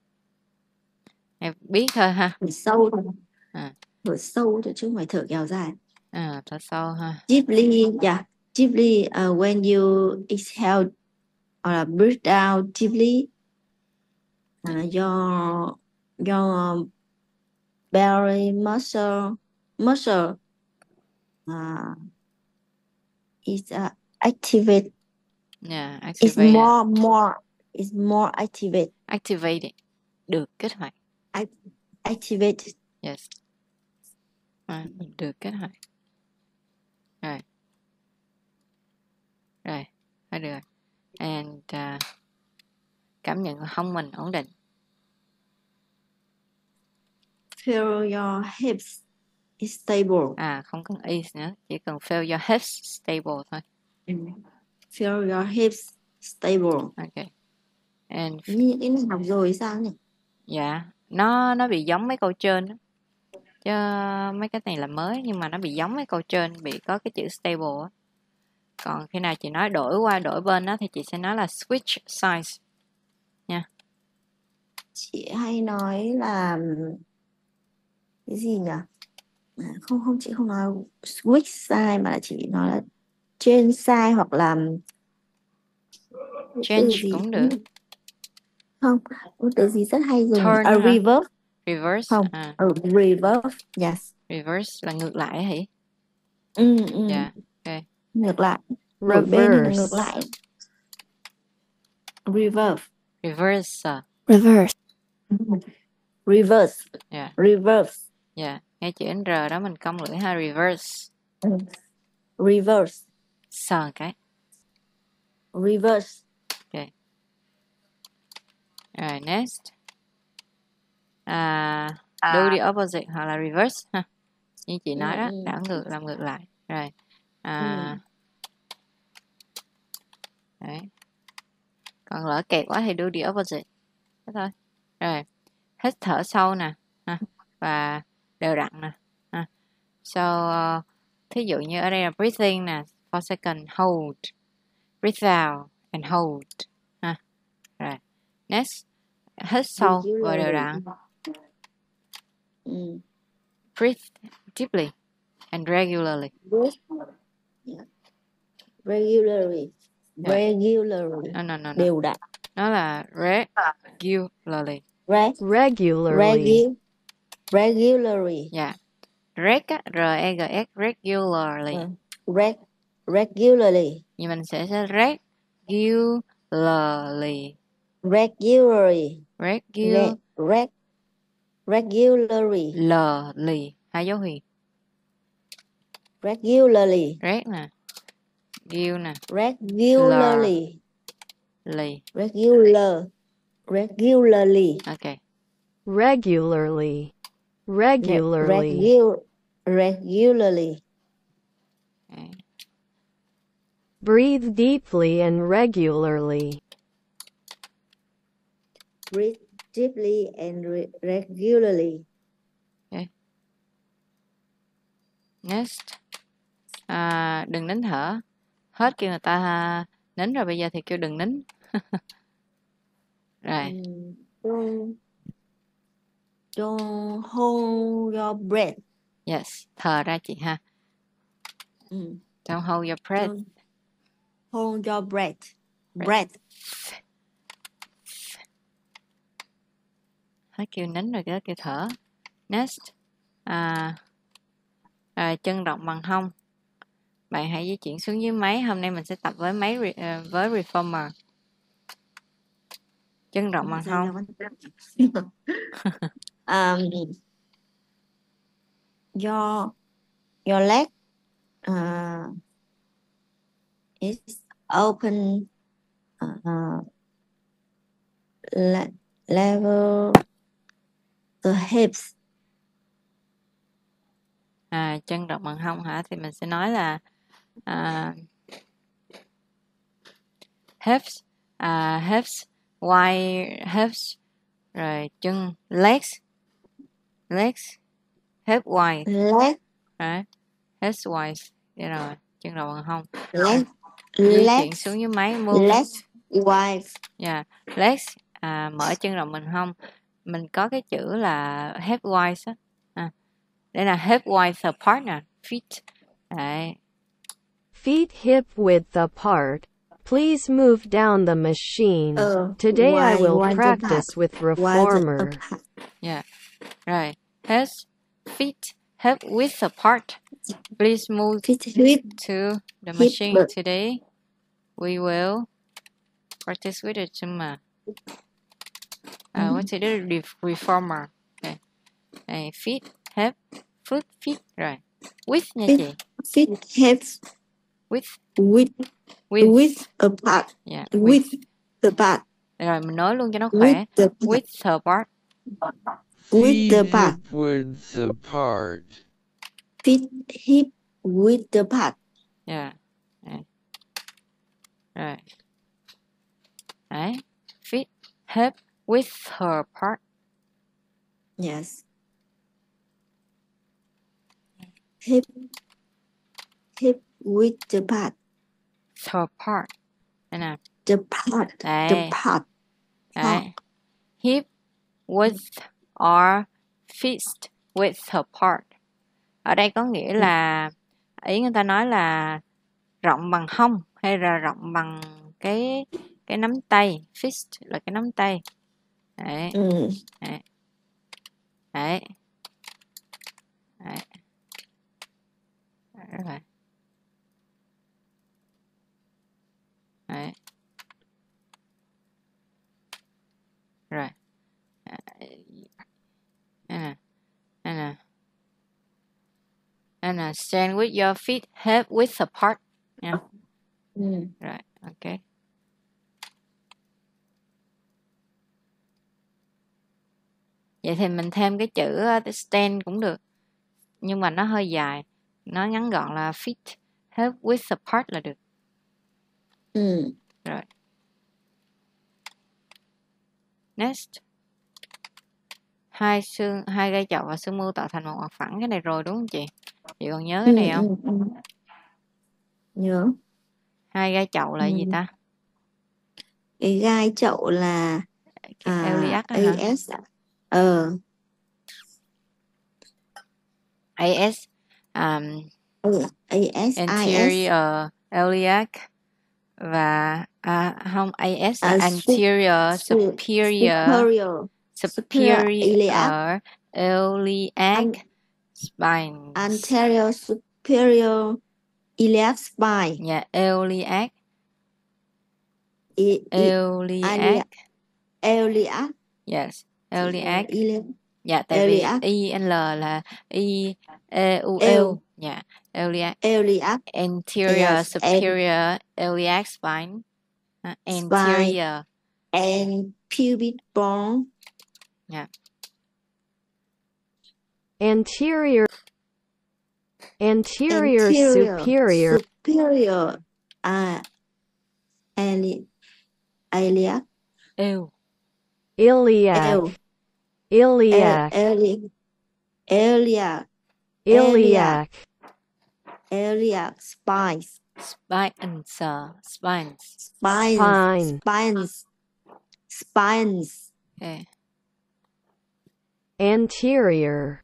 Speaker 1: Em biết thôi ha.
Speaker 2: Thở sâu thôi.
Speaker 1: À.
Speaker 2: Thở sâu thôi chứ không phải thở kéo dài.
Speaker 1: À, thở sâu ha.
Speaker 2: Deeply, yeah. Deeply, uh, when you exhale or breathe out deeply, uh, your your belly muscle muscle uh, is uh, activate.
Speaker 1: Yeah,
Speaker 2: It's
Speaker 1: activate.
Speaker 2: more more. It's more activate.
Speaker 1: Activate. Được kích hoạt.
Speaker 2: Activate.
Speaker 1: Yes. À, được kích hoạt. Rồi. Rồi. Thôi được. And uh, cảm nhận hông mình ổn định.
Speaker 2: Feel your hips is stable.
Speaker 1: À, không cần ease nữa, chỉ cần feel your hips stable thôi.
Speaker 2: Mm. Feel your hips stable.
Speaker 1: Ok. And
Speaker 2: Như những cái này học rồi sao nhỉ?
Speaker 1: dạ, nó nó bị giống mấy câu trên đó. Chứ mấy cái này là mới nhưng mà nó bị giống mấy câu trên, bị có cái chữ stable á. Còn khi nào chị nói đổi qua đổi bên đó thì chị sẽ nói là switch sides nha.
Speaker 2: Chị hay nói là cái gì nhỉ? À, không không chị không nói switch side mà là chị nói là change side hoặc là
Speaker 1: Change
Speaker 2: từ gì
Speaker 1: cũng được.
Speaker 2: Không, có từ gì rất hay dùng.
Speaker 1: Turn
Speaker 2: A
Speaker 1: hả?
Speaker 2: reverse.
Speaker 1: Reverse.
Speaker 2: Không,
Speaker 1: À.
Speaker 2: a reverse. Yes.
Speaker 1: Reverse là ngược lại hả?
Speaker 2: Ừ, ừ.
Speaker 1: Dạ. Okay.
Speaker 2: Ngược lại. Đổi bên hay là ngược lại? Reverse.
Speaker 1: Reverse.
Speaker 4: Reverse.
Speaker 2: Reverse.
Speaker 1: Yeah.
Speaker 2: Reverse.
Speaker 1: Dạ. Nghe chữ N R đó mình cong lưỡi ha. Reverse.
Speaker 2: Ừ. Reverse.
Speaker 1: Sờ cái.
Speaker 2: Reverse.
Speaker 1: Ok. Rồi next. À, do the opposite hoặc là reverse ha. Như chị nói đó,
Speaker 2: Ừ, ừ.
Speaker 1: đảo ngược làm ngược lại. Rồi. À,
Speaker 2: Ừ.
Speaker 1: đấy. Còn lỡ kẹt quá thì do the opposite. Thế thôi. Rồi. Hít thở sâu nè, ha. Và đều đặn nè. Ha. So, uh, thí dụ như ở đây là breathing nè, four second hold, breathe out and hold. Ha. Rồi. Next. Hít sâu và đều đặn.
Speaker 2: Ừ.
Speaker 1: Breathe deeply and regularly.
Speaker 2: Breathe. Yeah. Regularly.
Speaker 1: Yeah.
Speaker 2: Regularly.
Speaker 1: No, no, no, no.
Speaker 2: Đều đặn.
Speaker 1: Nó là regularly.
Speaker 2: Reg.
Speaker 3: regularly,
Speaker 2: Regu. Regularly.
Speaker 1: Yeah. Reg á, R E G S, regularly.
Speaker 2: Ừ. Reg. Regularly.
Speaker 1: Nhưng mình sẽ sẽ regularly.
Speaker 2: Regularly.
Speaker 1: Regularly.
Speaker 2: Reg. Regularly.
Speaker 1: Regularly. Hai dấu huyền.
Speaker 2: Regularly.
Speaker 1: Reg nè. Gil nè.
Speaker 2: Regularly.
Speaker 1: Ly.
Speaker 2: Regular. Regularly.
Speaker 1: Okay.
Speaker 3: regularly, regularly,
Speaker 2: Regu- regularly.
Speaker 1: Okay.
Speaker 3: breathe deeply and regularly,
Speaker 2: Breathe deeply and re- regularly.
Speaker 1: Okay. Next. À, đừng nín thở. Hết kêu người ta à, nín rồi, bây giờ thì kêu đừng nín. Rồi.
Speaker 2: Mm, Don't, don't hold your breath.
Speaker 1: Yes. Thở ra chị ha.
Speaker 2: Mm,
Speaker 1: Don't hold your breath.
Speaker 2: Don't hold your breath. Breath.
Speaker 1: Hết kêu nín rồi, đó kêu thở. Next. À, rồi, chân rộng bằng hông. Bạn hãy di chuyển xuống dưới máy. Hôm nay mình sẽ tập với máy re- uh, với reformer. Chân rộng bằng hông.
Speaker 2: um, your your leg uh, is open uh, le- level the hips.
Speaker 1: À, chân rộng bằng hông hả? Thì mình sẽ nói là à, hips, à, hips, wide hips, rồi chân legs, legs, hip wide,
Speaker 2: Leg,
Speaker 1: right? Hips wide, vậy rồi, chân rộng bằng hông.
Speaker 2: leg,
Speaker 1: Di chuyển
Speaker 2: legs,
Speaker 1: xuống dưới máy, move.
Speaker 2: legs wide.
Speaker 1: Yeah, legs, à, mở chân rộng bằng hông. Mình có cái chữ là hip wide á. À, đây là hip wide apart nè, feet. Đấy.
Speaker 3: feet hip width apart. Please move down the machine.
Speaker 2: Uh,
Speaker 3: Today I
Speaker 2: wide,
Speaker 3: will
Speaker 2: wide
Speaker 3: practice
Speaker 2: apart.
Speaker 3: with
Speaker 2: Wide
Speaker 3: reformer.
Speaker 2: apart.
Speaker 1: Yeah. Right. Hips, feet, hip width apart. Please move
Speaker 2: Feet hip,
Speaker 1: to the
Speaker 2: hip
Speaker 1: machine.
Speaker 2: width.
Speaker 1: Today we will practice with it. Uh,
Speaker 2: Mhm.
Speaker 1: what's it? Re- reformer. Okay. Này, feet, hip, foot, feet. Rồi. Width nha
Speaker 2: Feet.
Speaker 1: chị.
Speaker 2: Feet hips
Speaker 1: Width.
Speaker 2: width
Speaker 1: Width.
Speaker 2: width apart.
Speaker 1: Yeah.
Speaker 2: Width
Speaker 1: Width.
Speaker 2: apart.
Speaker 1: Rồi mình nói luôn cho nó khỏe.
Speaker 2: Width apart.
Speaker 1: Width apart.
Speaker 2: Width
Speaker 7: Feet
Speaker 2: apart.
Speaker 7: hip width apart.
Speaker 2: Feet hip width apart.
Speaker 1: Yeah. Đấy. Rồi. Đấy. Feet, hip, width her apart.
Speaker 2: Yes. Hip hip width apart.
Speaker 1: Her apart. Đây nè.
Speaker 2: The part.
Speaker 1: Đấy.
Speaker 2: The part.
Speaker 1: Đấy. Hip width or fist width apart. Ở đây có nghĩa là ý người ta nói là rộng bằng hông hay là rộng bằng cái cái nắm tay. Fist là cái nắm tay. Đấy.
Speaker 2: Ừ.
Speaker 1: Đấy. Đấy. Đấy. Rồi. Đấy. Rồi. Đây nè. Đây nè. Đây nè. Stand with your feet hip width apart. Nha.
Speaker 2: Ừ.
Speaker 1: Rồi. Ok. Vậy thì mình thêm cái chữ uh, stand cũng được. Nhưng mà nó hơi dài. Nó ngắn gọn là feet hip width apart là được.
Speaker 2: Ừ.
Speaker 1: Rồi. Next. Hai xương, hai gai chậu và xương mu tạo thành một mặt phẳng. Cái này rồi đúng không chị? Chị còn nhớ cái này
Speaker 2: Ừ,
Speaker 1: không?
Speaker 2: ừ, ừ. Nhớ.
Speaker 1: Hai gai chậu là
Speaker 2: Ừ.
Speaker 1: gì ta?
Speaker 2: Cái gai chậu là
Speaker 1: Cái
Speaker 2: à,
Speaker 1: iliac á hả?
Speaker 2: a ét. Ờ.
Speaker 1: as um,
Speaker 2: Ừ, A S I S.
Speaker 1: anterior iliac và à, không as là
Speaker 2: À,
Speaker 1: anterior
Speaker 2: su-
Speaker 1: superior
Speaker 2: superior superior iliac,
Speaker 1: superior iliac
Speaker 2: An-
Speaker 1: spine.
Speaker 2: anterior superior iliac spine.
Speaker 1: Yeah, iliac
Speaker 2: I, I,
Speaker 1: iliac
Speaker 2: iliac, iliac,
Speaker 1: yes, iliac.
Speaker 2: iliac,
Speaker 1: Dạ, tại vì
Speaker 2: iliac,
Speaker 1: I N L là I E U
Speaker 2: eo,
Speaker 1: L. Dạ, iliac
Speaker 2: iliac,
Speaker 1: anterior
Speaker 2: yes, and
Speaker 1: superior iliac spine. À,
Speaker 2: spine
Speaker 1: anterior.
Speaker 2: and pubic bone.
Speaker 1: Dạ.
Speaker 3: Anterior. Anterior
Speaker 2: Anterior
Speaker 3: superior.
Speaker 2: superior uh, ili- iliac,
Speaker 1: Ew.
Speaker 3: Iliac.
Speaker 2: eo,
Speaker 3: Iliac.
Speaker 2: iliac, iliac,
Speaker 3: Iliac.
Speaker 2: iliac spines,
Speaker 1: Spines. uh, Spines.
Speaker 2: spines,
Speaker 3: Spine.
Speaker 2: spines, spines,
Speaker 1: Okay.
Speaker 3: Anterior.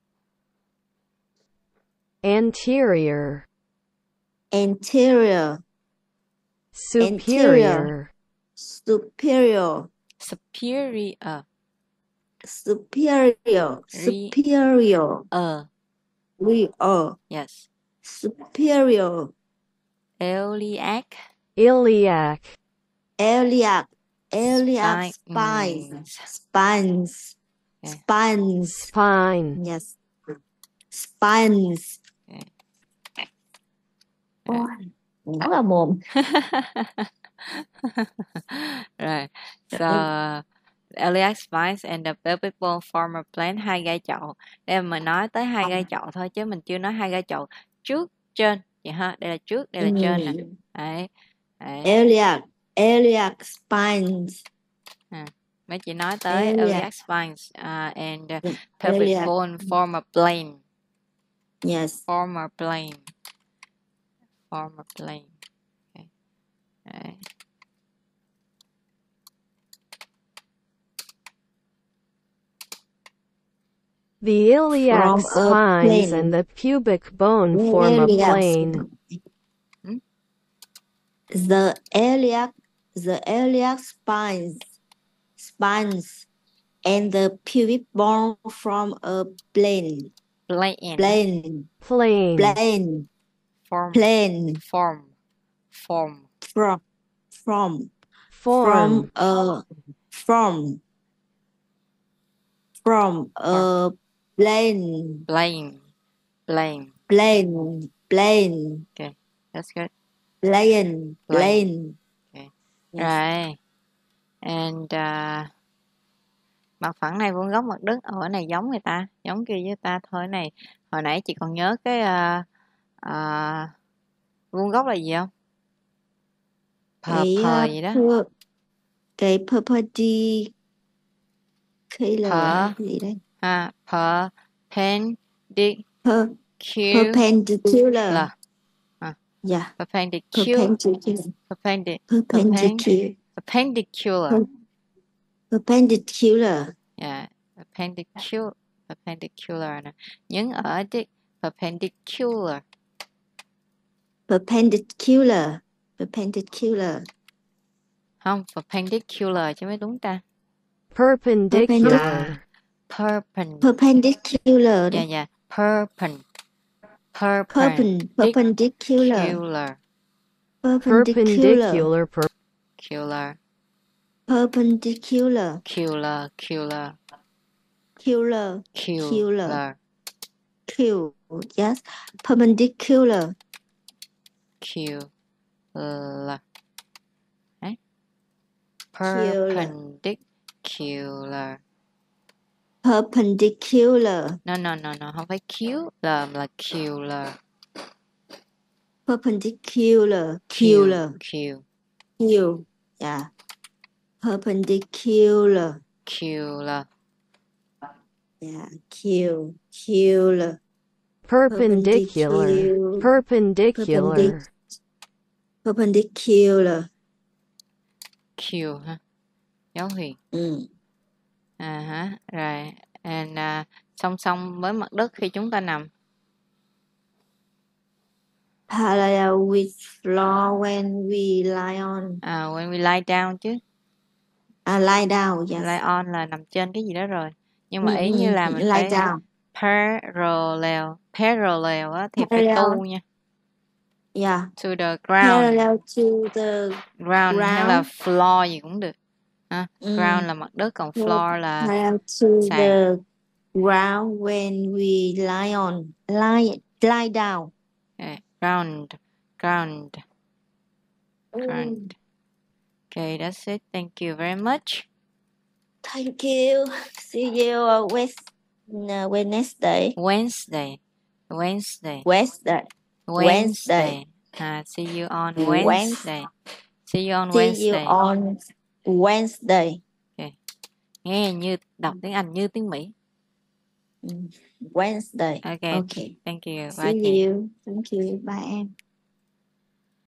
Speaker 3: Anterior.
Speaker 2: anterior,
Speaker 3: Superior.
Speaker 2: superior,
Speaker 1: Superior.
Speaker 2: superior,
Speaker 1: Re-
Speaker 2: superior,
Speaker 1: Uh.
Speaker 2: we are
Speaker 1: Yes.
Speaker 2: superior,
Speaker 1: Iliac.
Speaker 3: Iliac.
Speaker 2: iliac, iliac
Speaker 1: Spines.
Speaker 2: spines, spines,
Speaker 1: Okay.
Speaker 2: spines,
Speaker 3: Spine.
Speaker 2: yes, spines.
Speaker 1: Okay.
Speaker 2: Ôi, nó là mồm.
Speaker 1: Right. So iliac spines and the pelvic bone form a plane, hai gai chậu. Đây mình nói tới hai gai chậu thôi chứ mình chưa nói hai gai chậu trước trên. Vậy ha, đây là trước, đây là trên nè. Đấy. Đấy.
Speaker 2: Iliac, iliac spines.
Speaker 1: À, mấy chị nói tới
Speaker 2: Iliac.
Speaker 1: iliac spines uh, and the pelvic
Speaker 2: Iliac.
Speaker 1: bone form a plane.
Speaker 2: Yes.
Speaker 1: Form a plane. Form a plane. Okay. Đấy.
Speaker 3: The iliac
Speaker 2: From a
Speaker 3: spines
Speaker 2: plane.
Speaker 3: and the pubic bone form a
Speaker 2: Iliac
Speaker 3: plane.
Speaker 1: Hmm?
Speaker 2: The iliac, the iliac spines, spines, and the pubic bone from a plane,
Speaker 1: Plane.
Speaker 2: plane,
Speaker 3: Plane.
Speaker 2: plane,
Speaker 1: Form.
Speaker 2: plane,
Speaker 1: Form. Form.
Speaker 2: from, from,
Speaker 3: Form.
Speaker 2: from a, from, from a plane,
Speaker 1: Plane. Plane.
Speaker 2: plane, plane,
Speaker 1: Okay. That's good.
Speaker 2: plane,
Speaker 1: Plane.
Speaker 2: plane.
Speaker 1: Okay.
Speaker 2: Yes.
Speaker 1: Right. And uh, mặt phẳng này vuông góc mặt đất, ở cái này giống người ta, giống kia với ta thôi. Cái này hồi nãy chị còn nhớ cái uh, uh, vuông góc là gì không? Pờ
Speaker 2: Cái
Speaker 1: pờ
Speaker 2: uh,
Speaker 1: gì đó.
Speaker 2: per- cái perpendicular
Speaker 1: Per.
Speaker 2: gì đây?
Speaker 1: Ha, perpendicular.
Speaker 2: Per, perpendicular.
Speaker 1: À,
Speaker 2: Yeah.
Speaker 1: perpendicular.
Speaker 2: Perpendicular.
Speaker 1: Perpendicular.
Speaker 2: Perpendicular.
Speaker 1: Perpendicular.
Speaker 2: Perpendicular.
Speaker 1: Yeah, perpendicular. Perpendicular nè. Nhấn ở cái perpendicular.
Speaker 2: Perpendicular. Perpendicular.
Speaker 1: Không, perpendicular chứ mới đúng ta.
Speaker 3: Perpendicular.
Speaker 1: Perpen.
Speaker 2: Perpendicular.
Speaker 1: Yeah, yeah. Perpen.
Speaker 2: Perpen. Perpendicular.
Speaker 3: Perpendicular.
Speaker 2: Perpendicular.
Speaker 3: Per-
Speaker 1: Perpendicular.
Speaker 2: Perpendicular.
Speaker 1: Cular. Cular.
Speaker 2: Cular.
Speaker 1: Cular.
Speaker 2: Q. Yes. Perpendicular.
Speaker 1: Cular. Đấy.
Speaker 2: Cular.
Speaker 1: Perpendicular.
Speaker 2: Perpendicular.
Speaker 1: No, no, no, no. Không phải Q là mà là cular.
Speaker 2: Perpendicular.
Speaker 1: Q.
Speaker 2: Cular.
Speaker 1: Q.
Speaker 2: Q. Yeah. Perpendicular.
Speaker 1: Cular.
Speaker 2: Yeah. Q. Cular.
Speaker 3: Perpendicular. Perpendicular.
Speaker 2: Perpendicular.
Speaker 1: Q ha. Dấu huyền.
Speaker 2: Ừ.
Speaker 1: À hả. Rồi. And uh, song song với mặt đất khi chúng ta nằm.
Speaker 2: Parallel with floor when we lie on.
Speaker 1: À, when we lie down chứ.
Speaker 2: À, lie down, yes.
Speaker 1: Lie on là nằm trên cái gì đó rồi. Nhưng mà
Speaker 2: Ừ,
Speaker 1: ý
Speaker 2: ừ,
Speaker 1: như là mình
Speaker 2: lie
Speaker 1: phải
Speaker 2: down.
Speaker 1: parallel. Parallel á, thì phải
Speaker 2: Parallel.
Speaker 1: tu nha.
Speaker 2: Yeah.
Speaker 1: To the ground.
Speaker 2: Parallel to the
Speaker 1: Ground,
Speaker 2: ground.
Speaker 1: hay là floor gì cũng được. À,
Speaker 2: Ừ.
Speaker 1: ground là mặt đất, còn floor là
Speaker 2: Parallel to
Speaker 1: sàn.
Speaker 2: the ground when we lie on. Lie, lie down.
Speaker 1: Okay. Ground. Ground.
Speaker 2: Mm.
Speaker 1: Ground. Okay, that's it. Thank you very much.
Speaker 2: Thank you. See you on West, no, Wednesday.
Speaker 1: Wednesday. Wednesday.
Speaker 2: Wednesday.
Speaker 1: Wednesday. À, see you on Wednesday.
Speaker 2: Wednesday.
Speaker 1: See you on
Speaker 2: See
Speaker 1: Wednesday.
Speaker 2: you on Wednesday.
Speaker 1: Okay. Nghe như đọc tiếng Anh như tiếng Mỹ.
Speaker 2: Wednesday.
Speaker 1: Okay.
Speaker 2: Okay.
Speaker 1: Thank you.
Speaker 2: See
Speaker 1: Bye chị.
Speaker 2: you. Thank you. Bye em.